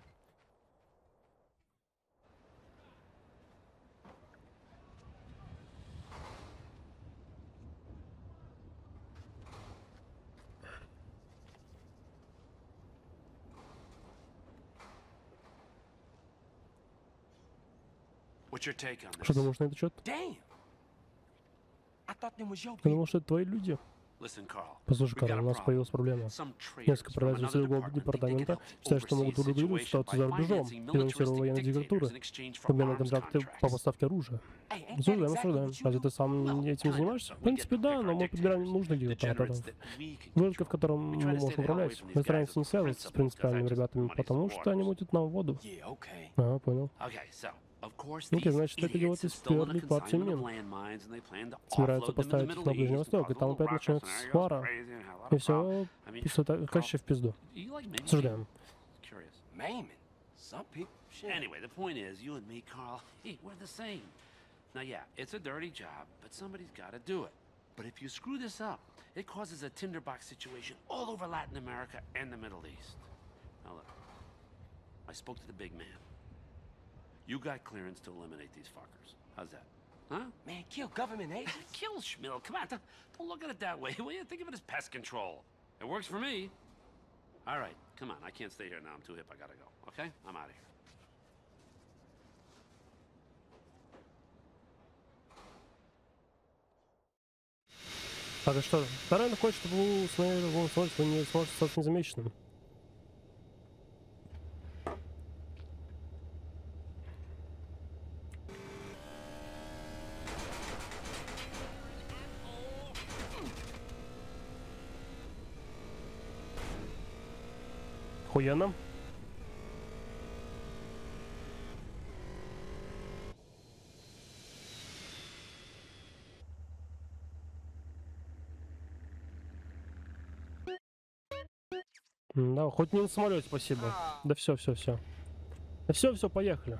[SPEAKER 11] What's your take on this?
[SPEAKER 1] Что думаешь на этот счет?
[SPEAKER 2] Damn. I thought them was your
[SPEAKER 1] Я
[SPEAKER 2] people.
[SPEAKER 1] думал, что это твои люди.
[SPEAKER 11] Listen, Carl.
[SPEAKER 1] Послушай,
[SPEAKER 11] we've got
[SPEAKER 1] Карл,
[SPEAKER 11] a
[SPEAKER 1] у нас
[SPEAKER 11] problem.
[SPEAKER 1] появилась проблема.
[SPEAKER 11] Some traders
[SPEAKER 1] Несколько
[SPEAKER 11] from
[SPEAKER 1] продавцов
[SPEAKER 11] another
[SPEAKER 1] другого
[SPEAKER 11] department think they can
[SPEAKER 1] департамента
[SPEAKER 11] help
[SPEAKER 1] считают, что могут
[SPEAKER 11] oversee a
[SPEAKER 1] урегулировать
[SPEAKER 11] situation
[SPEAKER 1] ситуацию
[SPEAKER 11] by
[SPEAKER 1] за рубежом,
[SPEAKER 11] financing
[SPEAKER 1] финансируя военные
[SPEAKER 11] militaristic
[SPEAKER 1] диктатуры,
[SPEAKER 11] dictators in exchange
[SPEAKER 1] в
[SPEAKER 11] for
[SPEAKER 1] обмен на
[SPEAKER 11] arms
[SPEAKER 1] контракты по
[SPEAKER 11] contracts.
[SPEAKER 1] поставке оружия.
[SPEAKER 2] Hey, ain't that
[SPEAKER 1] Обсуждаем,
[SPEAKER 2] exactly
[SPEAKER 1] обсуждаем.
[SPEAKER 2] what you
[SPEAKER 1] Разве
[SPEAKER 2] do?
[SPEAKER 1] ты сам этим занимаешься? В принципе, да, но мы подбираем нужных диктаторов. Выродка, в котором мы можем управлять. Мы стараемся не связываться с принципиальными ребятами, потому что они мутят нам воду.
[SPEAKER 2] Yeah, okay.
[SPEAKER 1] Ага, понял. Окей, значит, эти идиоты сперли партию мин. Собираются поставить их на Ближний Восток, и там опять начнется свара. И все, каще в пизду. Обсуждаем.
[SPEAKER 2] Maiming. Some people. Shit.
[SPEAKER 11] Anyway, the point is, you and me, Carl, hey, we're the same. Now, yeah, it's a dirty job, but somebody's got to do it. But if you screw this up, it causes a tinderbox situation all over Latin America and the Middle East. Now, look, I spoke to the big man. You got clearance to eliminate these fuckers. How's that? Huh?
[SPEAKER 2] Man, kill government agents.
[SPEAKER 11] Kill Schmill. Come on, don't look at it that way, will you? Think of it as pest control. It works for me. All right, come on. I can't stay here now. I'm too hip. I gotta go. Okay? I'm out of here.
[SPEAKER 1] Так, а что? Таран хочет, чтобы вы не сможете стать незамеченным. Охуенно. Да, хоть не на самолете, спасибо. Да все. Да все, поехали.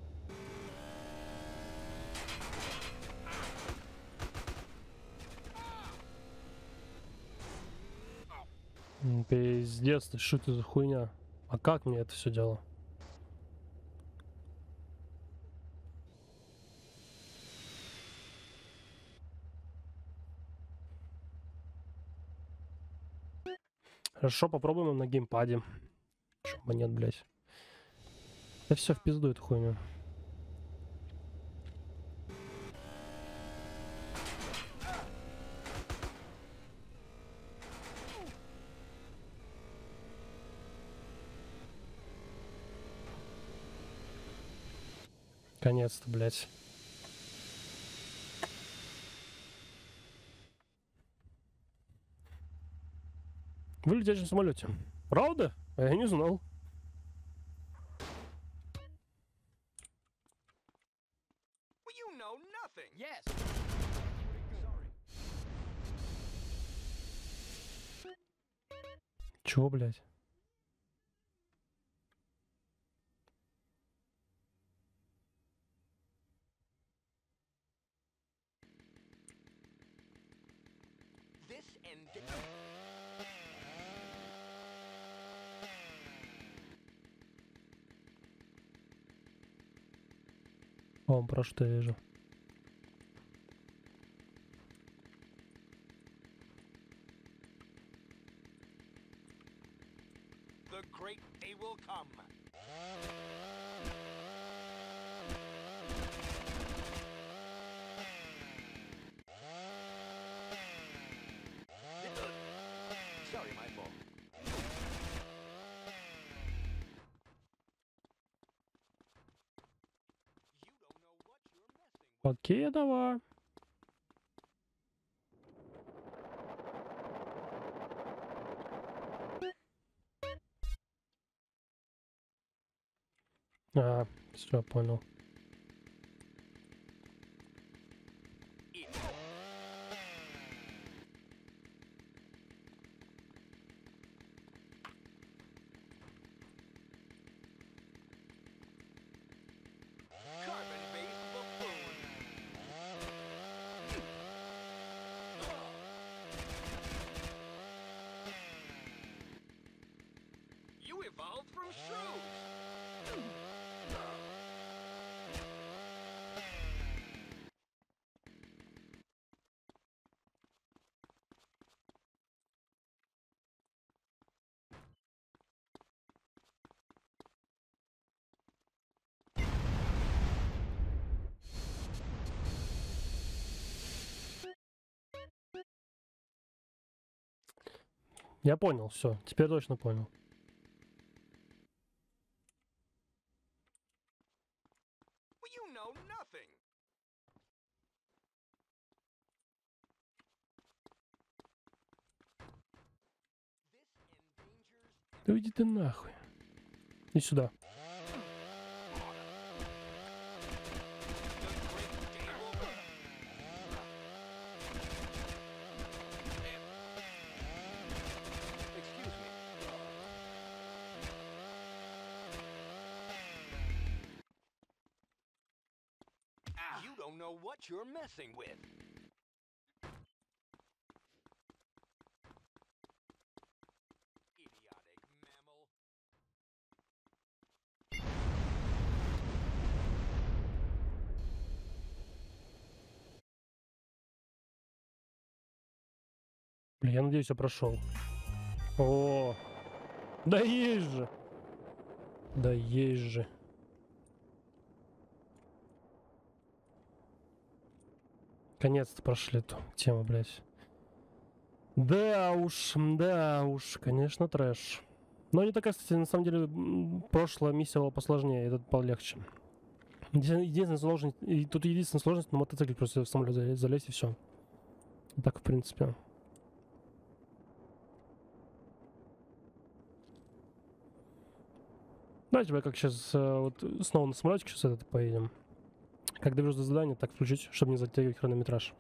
[SPEAKER 1] Пиздец, ты что это за хуйня? А как мне это все дело? Хорошо, попробуем на геймпаде. Почему нет, блядь? Да все в пизду эту хуйню. Конец-то, блядь. Вы в летящем самолете. Правда? А я не знал.
[SPEAKER 3] Well, you know nothing.
[SPEAKER 2] Yes.
[SPEAKER 1] Чего, блядь?
[SPEAKER 3] This and
[SPEAKER 1] О, про что я вижу. Покедова. А, все, понял.
[SPEAKER 3] You evolved from shrews.
[SPEAKER 1] Я понял, все, теперь точно понял.
[SPEAKER 3] You know nothing.
[SPEAKER 1] Да иди ты нахуй. Иди сюда.
[SPEAKER 3] You don't know what you're messing with. Idiotic mammal.
[SPEAKER 1] Блин, я надеюсь, я прошел. О, да есть же. Да есть же. Наконец-то прошли эту тему, блядь. Да уж, конечно, трэш. Но не такая, кстати, на самом деле, прошлая миссия была посложнее, этот полегче. Единственная сложность, и тут единственная сложность на мотоцикле просто в самолет залезть и все. Так, в принципе. Давайте мы как сейчас вот снова на самолетик сейчас этот поедем. Как доберусь до задания, так включить, чтобы не затягивать хронометраж.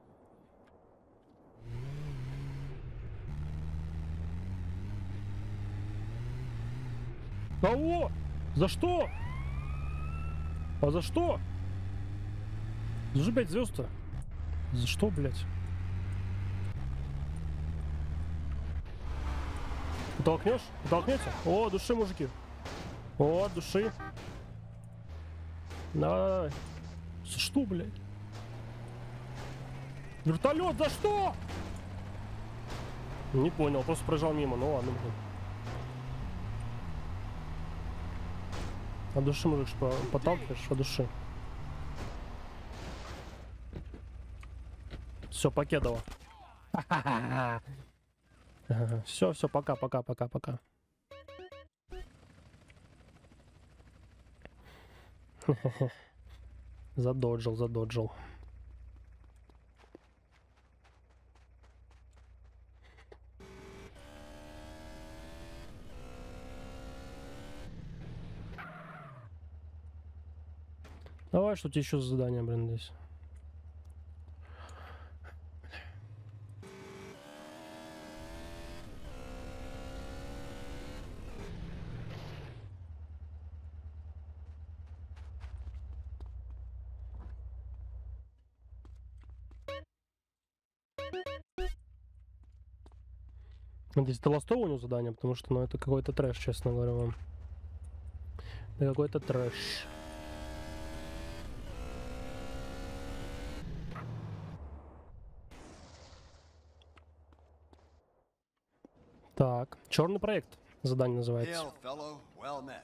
[SPEAKER 1] Ау! За что? А за что? За же 5 звезд-то. За что, блядь? Толкнешь? Толкнете? О, души, мужики. О, души. Давай. За что, блядь? Вертолет, за что? Не понял, просто проезжал мимо. Ну ладно, блин. От души, мужик, что подталкиваешь? От души. Все, Покедова. Все, пока. Задоджил. Давай, что тебе еще за задание, блин, здесь? Надеюсь, это ластовое у него задание, потому что, ну, это какой-то трэш, честно говоря вам. Это какой-то трэш. Так, черный проект задание называется.
[SPEAKER 7] Hail, fellow. Well met.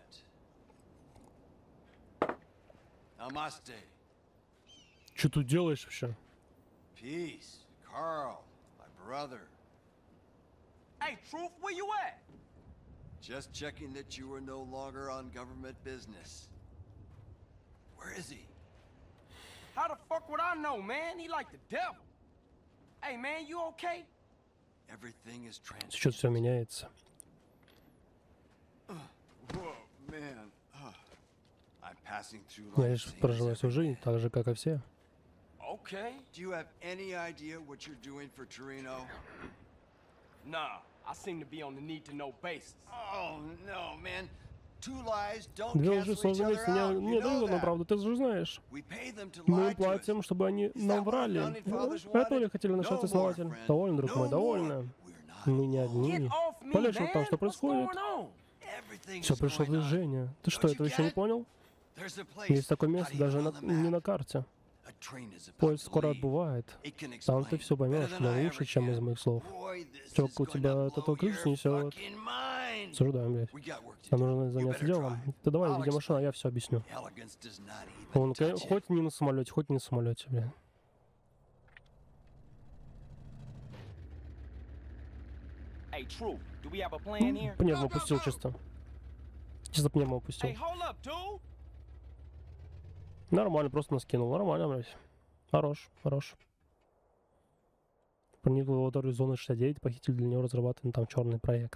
[SPEAKER 7] Namaste.
[SPEAKER 1] Что тут делаешь вообще?
[SPEAKER 7] Peace. Carl, my brother.
[SPEAKER 3] Hey, Truth, where you at?
[SPEAKER 7] Just checking that you were no longer on government business. Where is he?
[SPEAKER 2] How the fuck would I know, man? He like the devil. Hey, man, you okay?
[SPEAKER 7] Everything is
[SPEAKER 1] Сейчас все меняется.
[SPEAKER 7] Whoa, man. I'm passing through
[SPEAKER 1] Я
[SPEAKER 7] life
[SPEAKER 1] лишь
[SPEAKER 7] same as
[SPEAKER 1] проживаю свою
[SPEAKER 7] every
[SPEAKER 1] жизнь, так же, как и все.
[SPEAKER 2] Okay.
[SPEAKER 7] Do you have any idea what you're doing for Torino?
[SPEAKER 2] Nah, I seem to be on the need-to-know basis.
[SPEAKER 7] Oh, no, man. Two lies don't
[SPEAKER 1] Две
[SPEAKER 7] cancel
[SPEAKER 1] лжи
[SPEAKER 7] each
[SPEAKER 1] сложно
[SPEAKER 7] other
[SPEAKER 1] вместе
[SPEAKER 7] out.
[SPEAKER 1] не
[SPEAKER 7] You
[SPEAKER 1] дают
[SPEAKER 7] know
[SPEAKER 1] одну
[SPEAKER 7] that.
[SPEAKER 1] правду, ты же знаешь.
[SPEAKER 7] We pay them to
[SPEAKER 1] Мы
[SPEAKER 7] lie
[SPEAKER 1] им
[SPEAKER 7] to us.
[SPEAKER 1] платим, чтобы они
[SPEAKER 7] Is
[SPEAKER 1] нам
[SPEAKER 7] that what our
[SPEAKER 1] врали.
[SPEAKER 7] founding fathers
[SPEAKER 1] Этого ли
[SPEAKER 7] wanted?
[SPEAKER 1] хотели наши
[SPEAKER 7] No more,
[SPEAKER 1] основатели?
[SPEAKER 7] friend.
[SPEAKER 1] Довольно, друг мой,
[SPEAKER 7] No
[SPEAKER 1] довольно.
[SPEAKER 7] more. We're not
[SPEAKER 1] Мы не
[SPEAKER 7] alone.
[SPEAKER 1] одни.
[SPEAKER 2] Get off me,
[SPEAKER 1] Полечил там,
[SPEAKER 2] man.
[SPEAKER 1] что
[SPEAKER 2] What's
[SPEAKER 1] происходит.
[SPEAKER 2] going on?
[SPEAKER 7] Everything's
[SPEAKER 1] Все пришло в
[SPEAKER 7] going on.
[SPEAKER 1] движение. Ты что,
[SPEAKER 7] Don't you
[SPEAKER 1] этого еще
[SPEAKER 7] get
[SPEAKER 1] не
[SPEAKER 7] it?
[SPEAKER 1] понял?
[SPEAKER 7] There's a place
[SPEAKER 1] Есть такое
[SPEAKER 7] not
[SPEAKER 1] место
[SPEAKER 7] even
[SPEAKER 1] даже
[SPEAKER 7] on the
[SPEAKER 1] не
[SPEAKER 7] map.
[SPEAKER 1] на карте.
[SPEAKER 7] A train is about
[SPEAKER 1] Поезд
[SPEAKER 7] to
[SPEAKER 1] скоро
[SPEAKER 7] leave.
[SPEAKER 1] отбывает.
[SPEAKER 7] It can
[SPEAKER 1] Там ты
[SPEAKER 7] explain
[SPEAKER 1] все поймешь,
[SPEAKER 7] better than
[SPEAKER 1] но
[SPEAKER 7] I
[SPEAKER 1] лучше,
[SPEAKER 7] ever
[SPEAKER 1] чем из
[SPEAKER 7] can.
[SPEAKER 1] моих слов.
[SPEAKER 7] Boy, this
[SPEAKER 1] Чувак,
[SPEAKER 7] is
[SPEAKER 1] у
[SPEAKER 7] going
[SPEAKER 1] тебя
[SPEAKER 7] to
[SPEAKER 1] от этого
[SPEAKER 7] blow
[SPEAKER 1] крышу
[SPEAKER 7] your
[SPEAKER 1] снесет.
[SPEAKER 7] fucking mind.
[SPEAKER 1] Осуждаем, блядь.
[SPEAKER 7] We got work to
[SPEAKER 1] Нам
[SPEAKER 7] do.
[SPEAKER 1] нужно
[SPEAKER 7] You
[SPEAKER 1] заняться
[SPEAKER 7] better
[SPEAKER 1] делом.
[SPEAKER 7] try.
[SPEAKER 1] Ты давай,
[SPEAKER 7] I'll
[SPEAKER 1] веди машину, а
[SPEAKER 7] explain.
[SPEAKER 1] я все объясню.
[SPEAKER 7] Elegance does not even
[SPEAKER 1] Он
[SPEAKER 7] touch it.
[SPEAKER 1] хоть не на самолете, хоть не на самолете, блядь.
[SPEAKER 2] Hey, True, do we have a plan here?
[SPEAKER 1] Пневму опустил чисто. Чисто пневму опустил.
[SPEAKER 2] Hey, hold up, dude.
[SPEAKER 1] Нормально, просто нас кинул. Нормально, блядь. Хорош, хорош. Проник в лабораторию зоны 69, похитили для него разрабатанный там черный проект.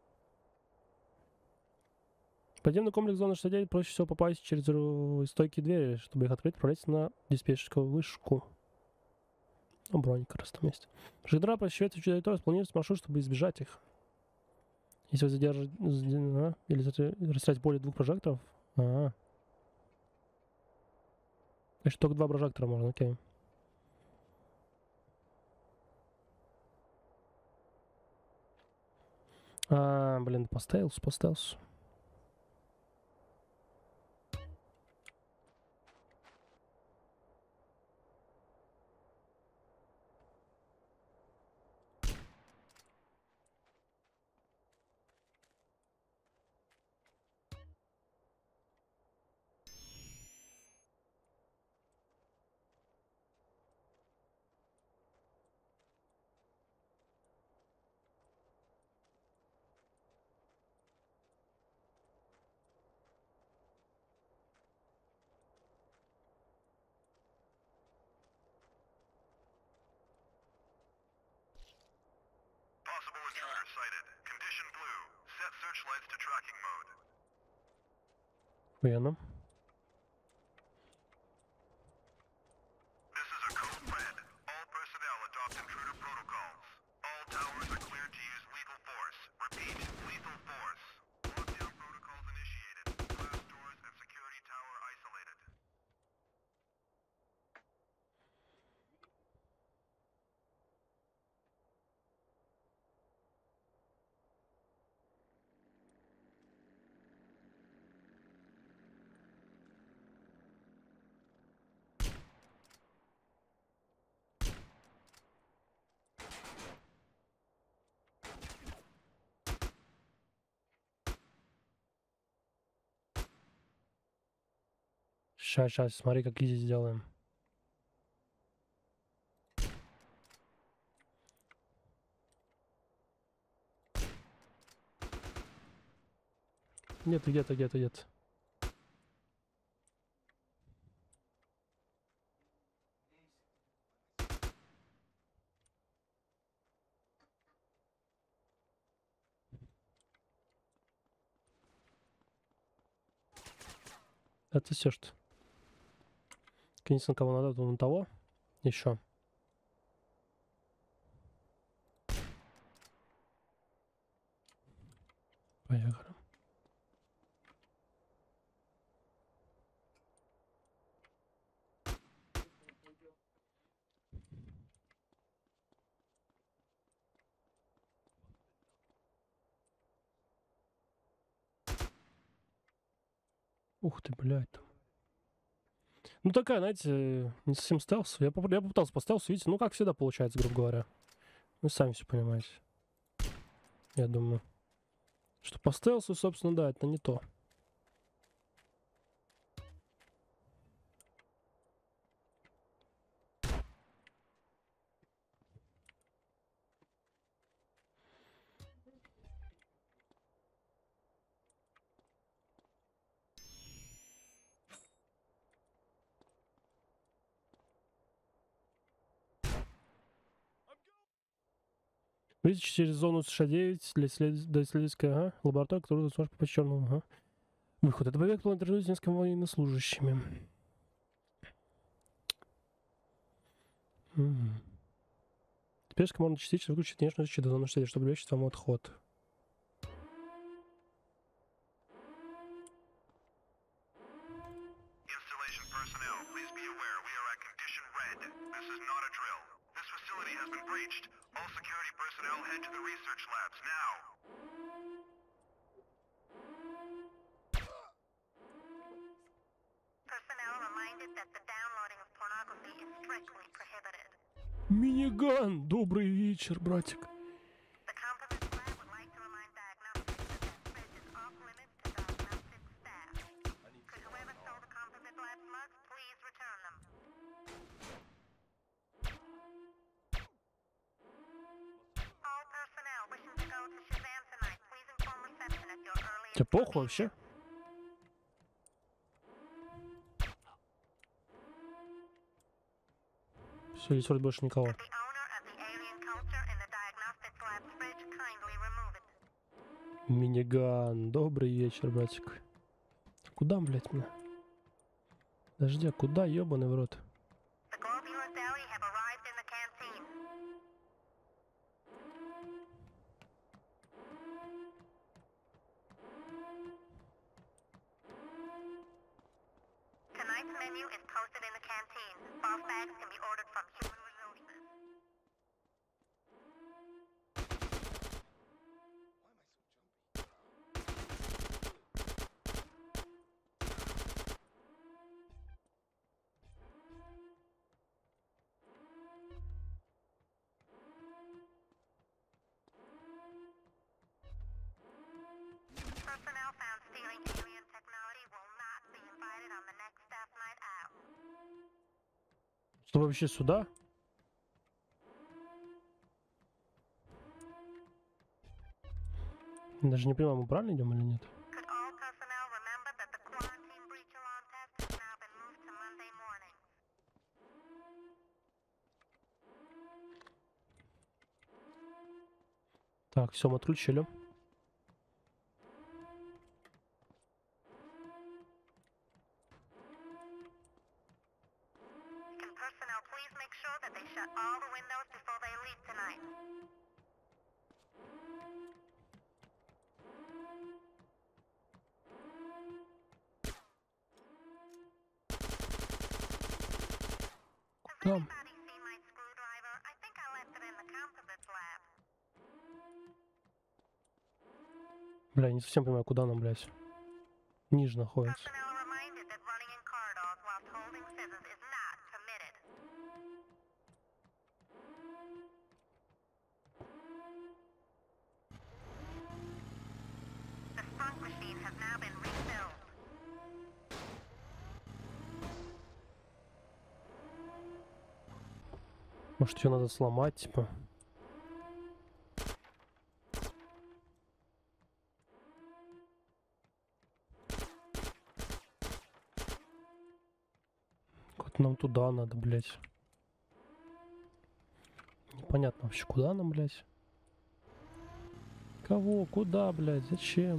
[SPEAKER 1] Подземный комплекс зоны 69 проще всего попасть через стойкие двери. Чтобы их открыть, отправляйтесь на диспетчерскую вышку. Ну, бронь как раз там есть. Прожектора просвечивается всю территорию, спланируйте маршрут, чтобы избежать их. Если вы задержите или расстрелять более 2 прожекторов. Значит, только 2 прожектора можно, окей. Блин, по стелсу. Охуенно. Сейчас, смотри, как изи сделаем. Где-то. Это все что? Конечно, кого надо, то на того. Еще. Поехали. Ух ты, блядь. Ну такая, знаете, не совсем стелс. Я попытался по стелсу, видите, ну как всегда получается, грубо говоря. Вы сами все понимаете. Я думаю, что по стелсу, собственно, да, это не то. Видите, через зону США-9 до исследовательской лаборатории, которую ты сможешь попасть в черному. Ага. Выход. Это побег был интервью с несколькими военнослужащими. Теперь можно частично выключить внешнюю защиту зоны США, чтобы облегчить вам отход. Миниган! Добрый вечер, братик. Тебе похуй вообще? Все, здесь вроде больше никого. Миниган. Добрый вечер, братик. Куда, блядь, мне? Подожди, а куда, ёбаный в рот? Что вообще сюда? Даже не понимаю, мы правильно идем или нет? Так, все, мы отключили. Куда? Бля, не совсем понимаю, куда нам, блядь. Ниже находится. Может, ее надо сломать, типа. Вот нам туда надо, блядь. Непонятно вообще, куда нам, блядь. Кого? Куда, блядь? Зачем?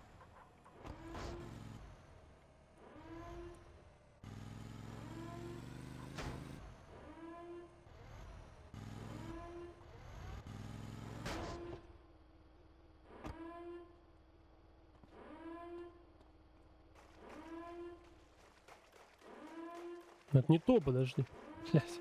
[SPEAKER 1] Это не то, подожди. Блядь.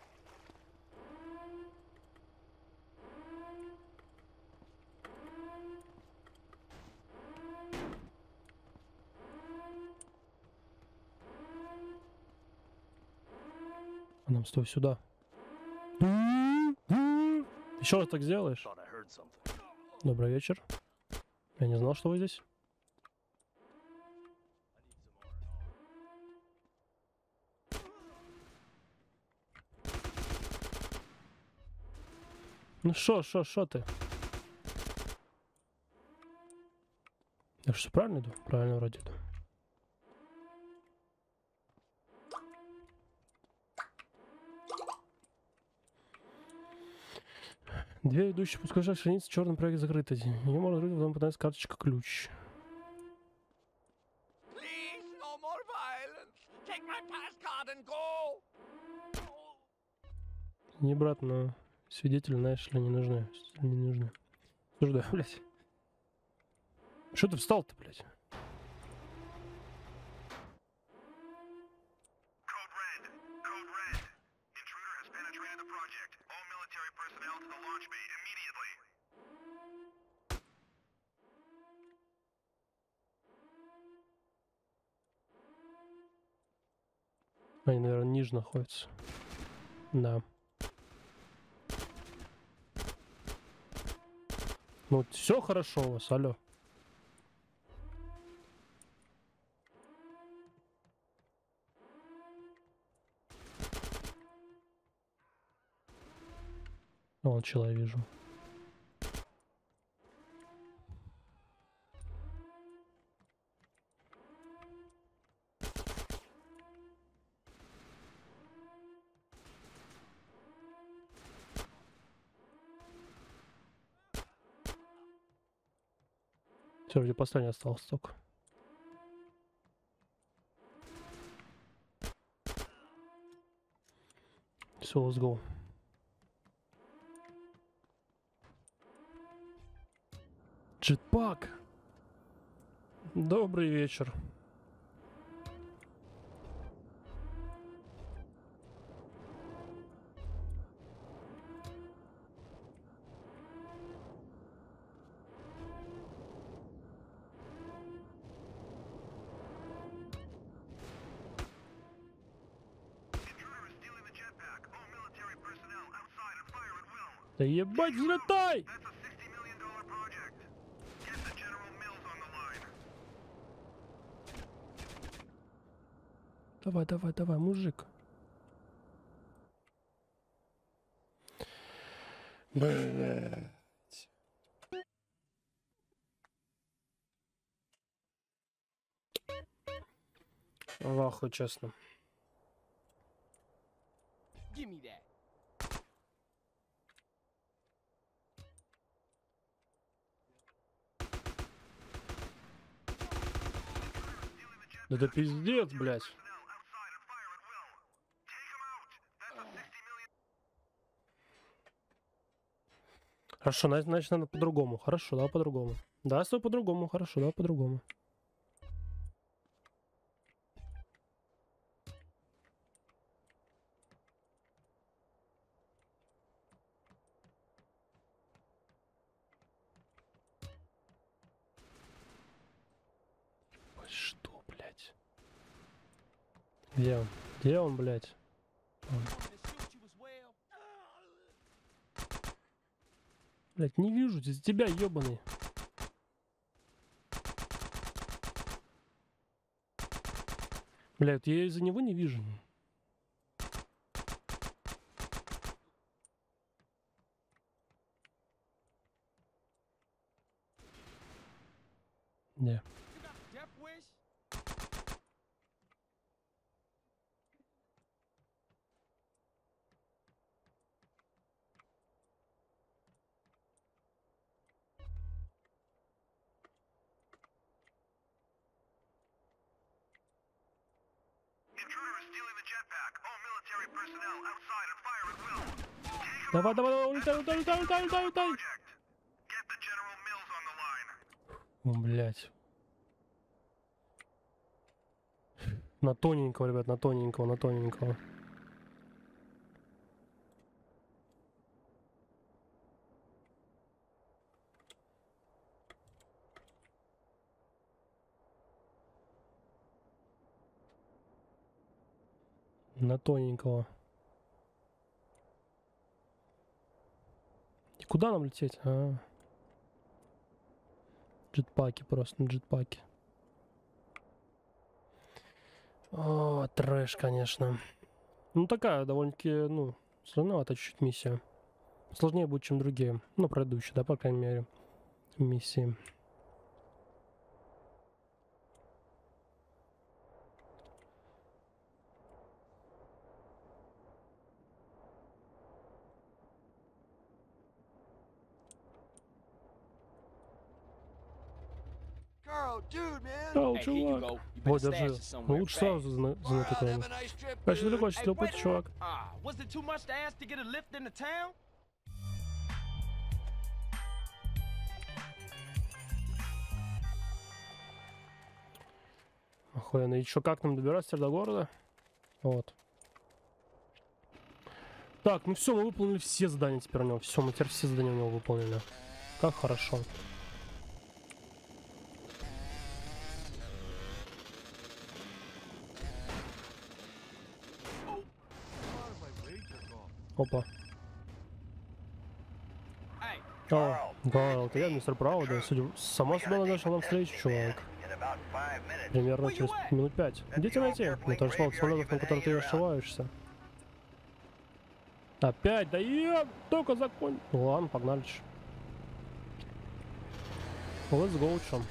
[SPEAKER 1] А нам стой сюда. Еще раз так сделаешь? Добрый вечер. Я не знал, что вы здесь. Ну шо ты? Я что, правильно иду? Правильно вроде иду. Дверь, ведущая пускай страница, черный проект закрыта. Ее можно открыть, потом подается карточка ключ.
[SPEAKER 3] Please, no more violence. Take my pass card and go.
[SPEAKER 1] Не, брат, но свидетели, знаешь ли, не нужны. Свидетели не нужны. Слушай, да, блядь. Что ты встал-то, блядь? Они, наверное, ниже находятся. Да. Ну, все хорошо у вас, алло. Вон человек вижу. Все, вроде последний остался только. Все, let's go. Джетпак! Добрый вечер. Да ебать, взлетай! Давай, давай, давай, мужик. Блять. Ваху, честно.
[SPEAKER 2] Give me that.
[SPEAKER 1] Да это пиздец, блядь. Хорошо, значит, надо по-другому. Хорошо, да, по-другому. Да, стой по-другому. Хорошо, да, по-другому. Что, блядь? Где он? Где он, блядь? Он. Блядь, не вижу здесь тебя, ёбаный. Блядь, я из-за него не вижу. Не. Давай, давай, давай, улетай, улетай, улетай, улетай, улетай, улетай. О, блядь. На тоненького, ребят, на тоненького, на тоненького. На тоненького. И куда нам лететь? Джетпаки просто, на джетпаки. О, трэш, конечно. Ну, такая довольно-таки, ну, сложновато чуть-чуть миссия. Сложнее будет, чем другие. Ну, предыдущие, да, по крайней мере, миссии. Ау,
[SPEAKER 2] Hey, here you
[SPEAKER 1] чувак.
[SPEAKER 2] go. You better
[SPEAKER 1] Вот,
[SPEAKER 2] stash
[SPEAKER 1] держи.
[SPEAKER 2] it
[SPEAKER 1] Ну,
[SPEAKER 2] somewhere
[SPEAKER 1] лучше
[SPEAKER 2] fast.
[SPEAKER 1] сразу занатыкаем. Короче, далеко
[SPEAKER 2] Hey,
[SPEAKER 1] считал путь,
[SPEAKER 2] wait a
[SPEAKER 1] чувак.
[SPEAKER 2] minute. Was it too much to ask to get a lift into town?
[SPEAKER 1] Охуенно. И чё, как нам добираться до города? Вот. Так, ну все, мы выполнили все задания теперь у него. Все, мы теперь все задания у него выполнили. Как хорошо. Опа. О, Гарл, ты я, мистер Прауда. Судя... Сама себя назначила нам встречу, чувак. Примерно через минут 5. Где тебя найти? На том же самолетов, на которых ты ошиваешься. Опять? Да я только закончил. Ну ладно, погнали. Let's go, чё.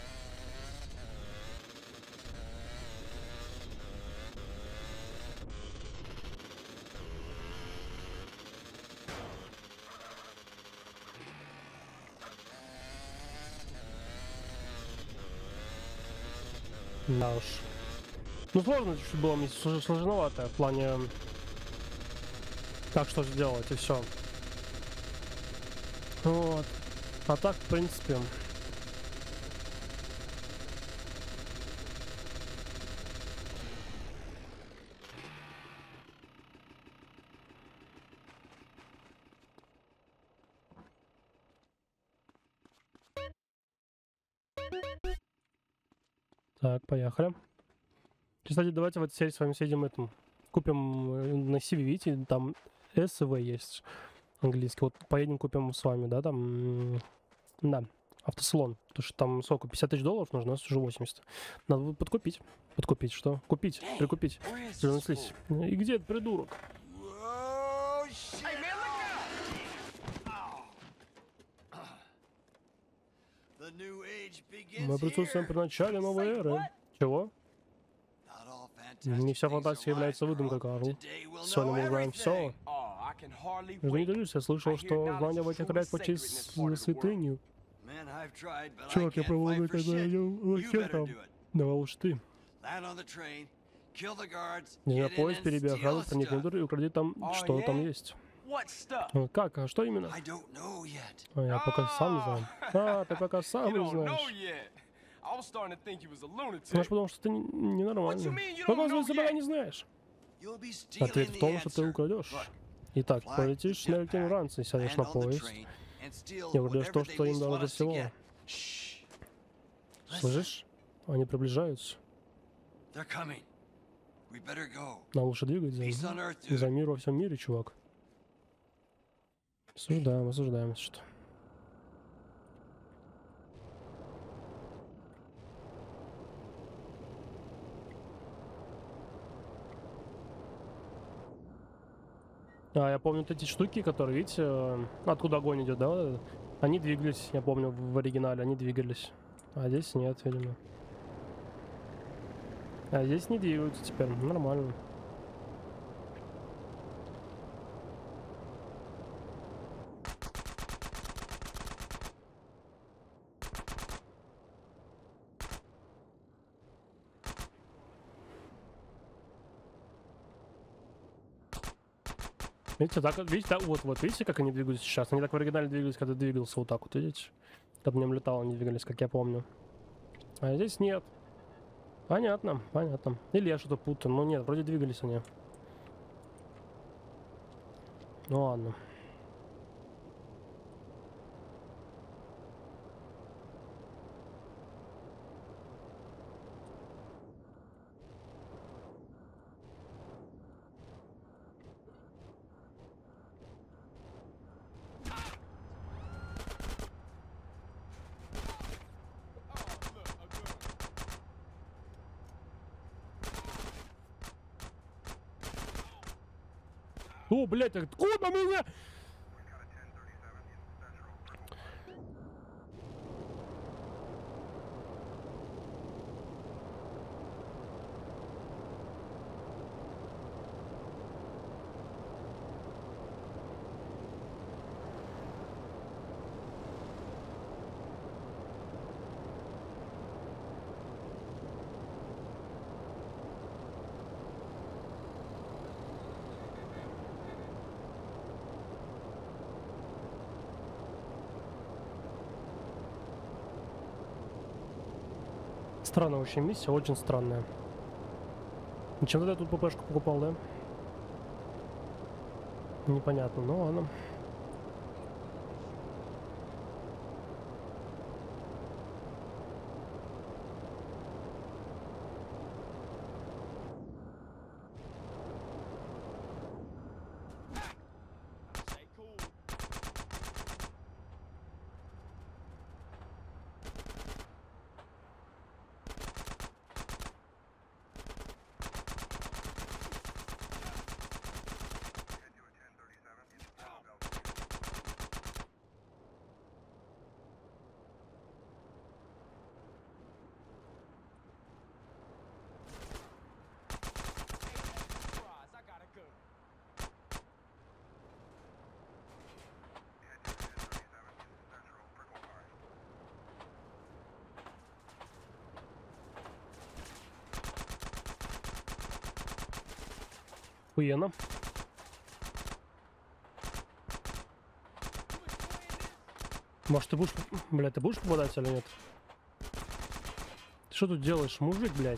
[SPEAKER 1] Да уж. Ну сложно чуть-чуть было, мне сложновато в плане как что сделать и все. Вот. А так, в принципе. Так, поехали. Кстати, давайте в этой серии с вами съедем этому. Купим на CV, видите, там S и V есть английский. Вот поедем купим с вами, да, там, да, автосалон. Потому что там сколько, 50 тысяч долларов нужно, у нас уже 80. Надо будет подкупить. Подкупить, что? Купить, прикупить. Занеслись. И где этот придурок? Мы присутствуем при начале новой эры. Чего? Не вся фантастика является выдумкой, Карл. Сегодня мы узнаем все. Между не делюсь, я слышал, что знания в этих краях почти святыню. Чувак, я пробовал это хер там. Давай уж ты. Не на поезд, перебей охрану, проникни внутрь и укради там, что там есть. Как? А что именно? Я пока сам не знаю. А, ты пока сам не знаешь. Знаешь, потому что ты ненормальный. Оказывается, пока не знаешь. Ответ в том, что ты украдешь. Итак, полетишь на ранце, сядешь на поезд и украдешь то, что им дорого всего. Слышишь? Они приближаются. Нам лучше двигаться. За мир во всем мире, чувак. Осуждаем, осуждаем, что. А, я помню вот эти штуки, которые, видите, откуда огонь идет, да? Они двигались, я помню, в оригинале, они двигались. А здесь нет, видимо. А здесь не двигаются теперь, нормально. Видите, так, видите, так, вот, видите, как они двигаются сейчас? Они так в оригинале двигались, когда двигался вот так вот, видите? Когда в нем летал, они двигались, как я помню. А здесь нет. Понятно, понятно. Или я что-то путаю, но нет, вроде двигались они. Ну ладно. О, блядь, откуда меня? Странная очень миссия, очень странная. Чем-то я тут ППшку покупал, да? Непонятно, ну ладно. Охуенно. Может, ты будешь... Блядь, ты будешь попадать или нет? Ты что тут делаешь, мужик, блядь?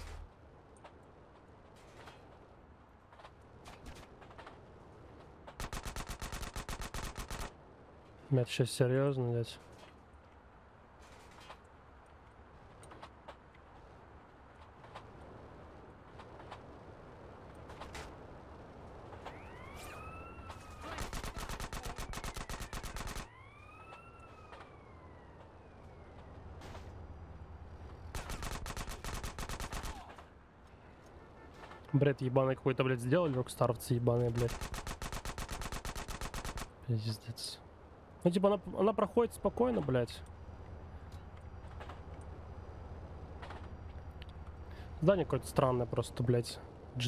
[SPEAKER 1] Блядь, сейчас серьезно, блядь. Бред ебаный какой-то, блядь, сделали, рокстаровцы ебаные, блядь. Пиздец. Ну, типа, она проходит спокойно, блядь. Здание какое-то странное просто, блядь.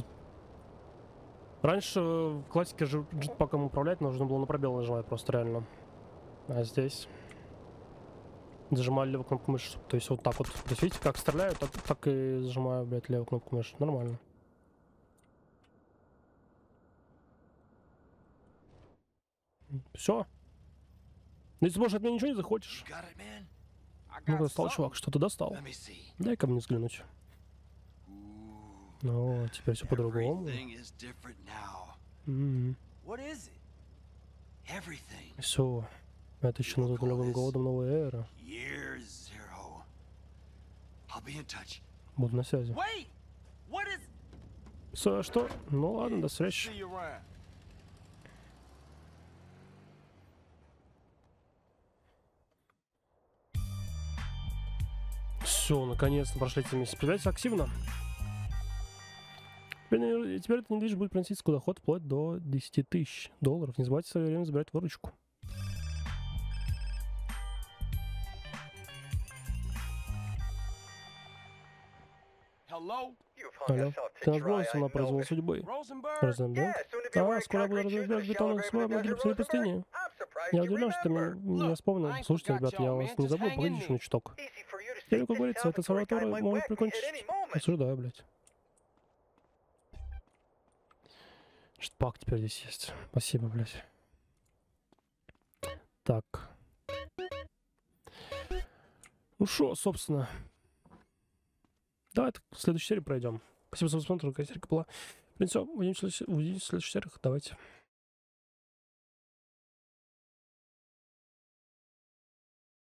[SPEAKER 1] Раньше в классике джетпаком управлять нужно было на пробел нажимать просто реально. А здесь зажимали левую кнопку мыши. То есть вот так вот. То есть видите, как стреляю, так и зажимаю, блядь, левую кнопку мыши. Нормально. Все. Ну, если, может, от меня ничего не захочешь. Ну, достал, чувак, что ты достал. Дай-ка мне взглянуть. Ну, теперь все по-другому. Все. Это еще над Новым годом, новая эра. Буду на связи. Что? Ну ладно, до встречи. Все, наконец-то прошли эти месяцы. Проявляется активно. Теперь эта недвижимость будет приносить доход вплоть до $10 тысяч. Не забывайте в свое время забирать выручку. Алло, ты наткнулся на произвол судьбы. Розенберг? А, скоро я буду разбирать бетонных слоев на грибной пустыне. Я удивлен, что ты меня вспомнил. Слушайте, ребят, я вас не забыл, погодите еще на чуток. Я как говорится, эта Сальваторе может прикончить. Осуждаю, блядь. Штпак теперь здесь есть. Спасибо, блядь. Так. Ну шо, собственно. Давай в следующей серии пройдем. Спасибо за просмотр, какая серия была. Все, увидимся в следующих сериях. Давайте.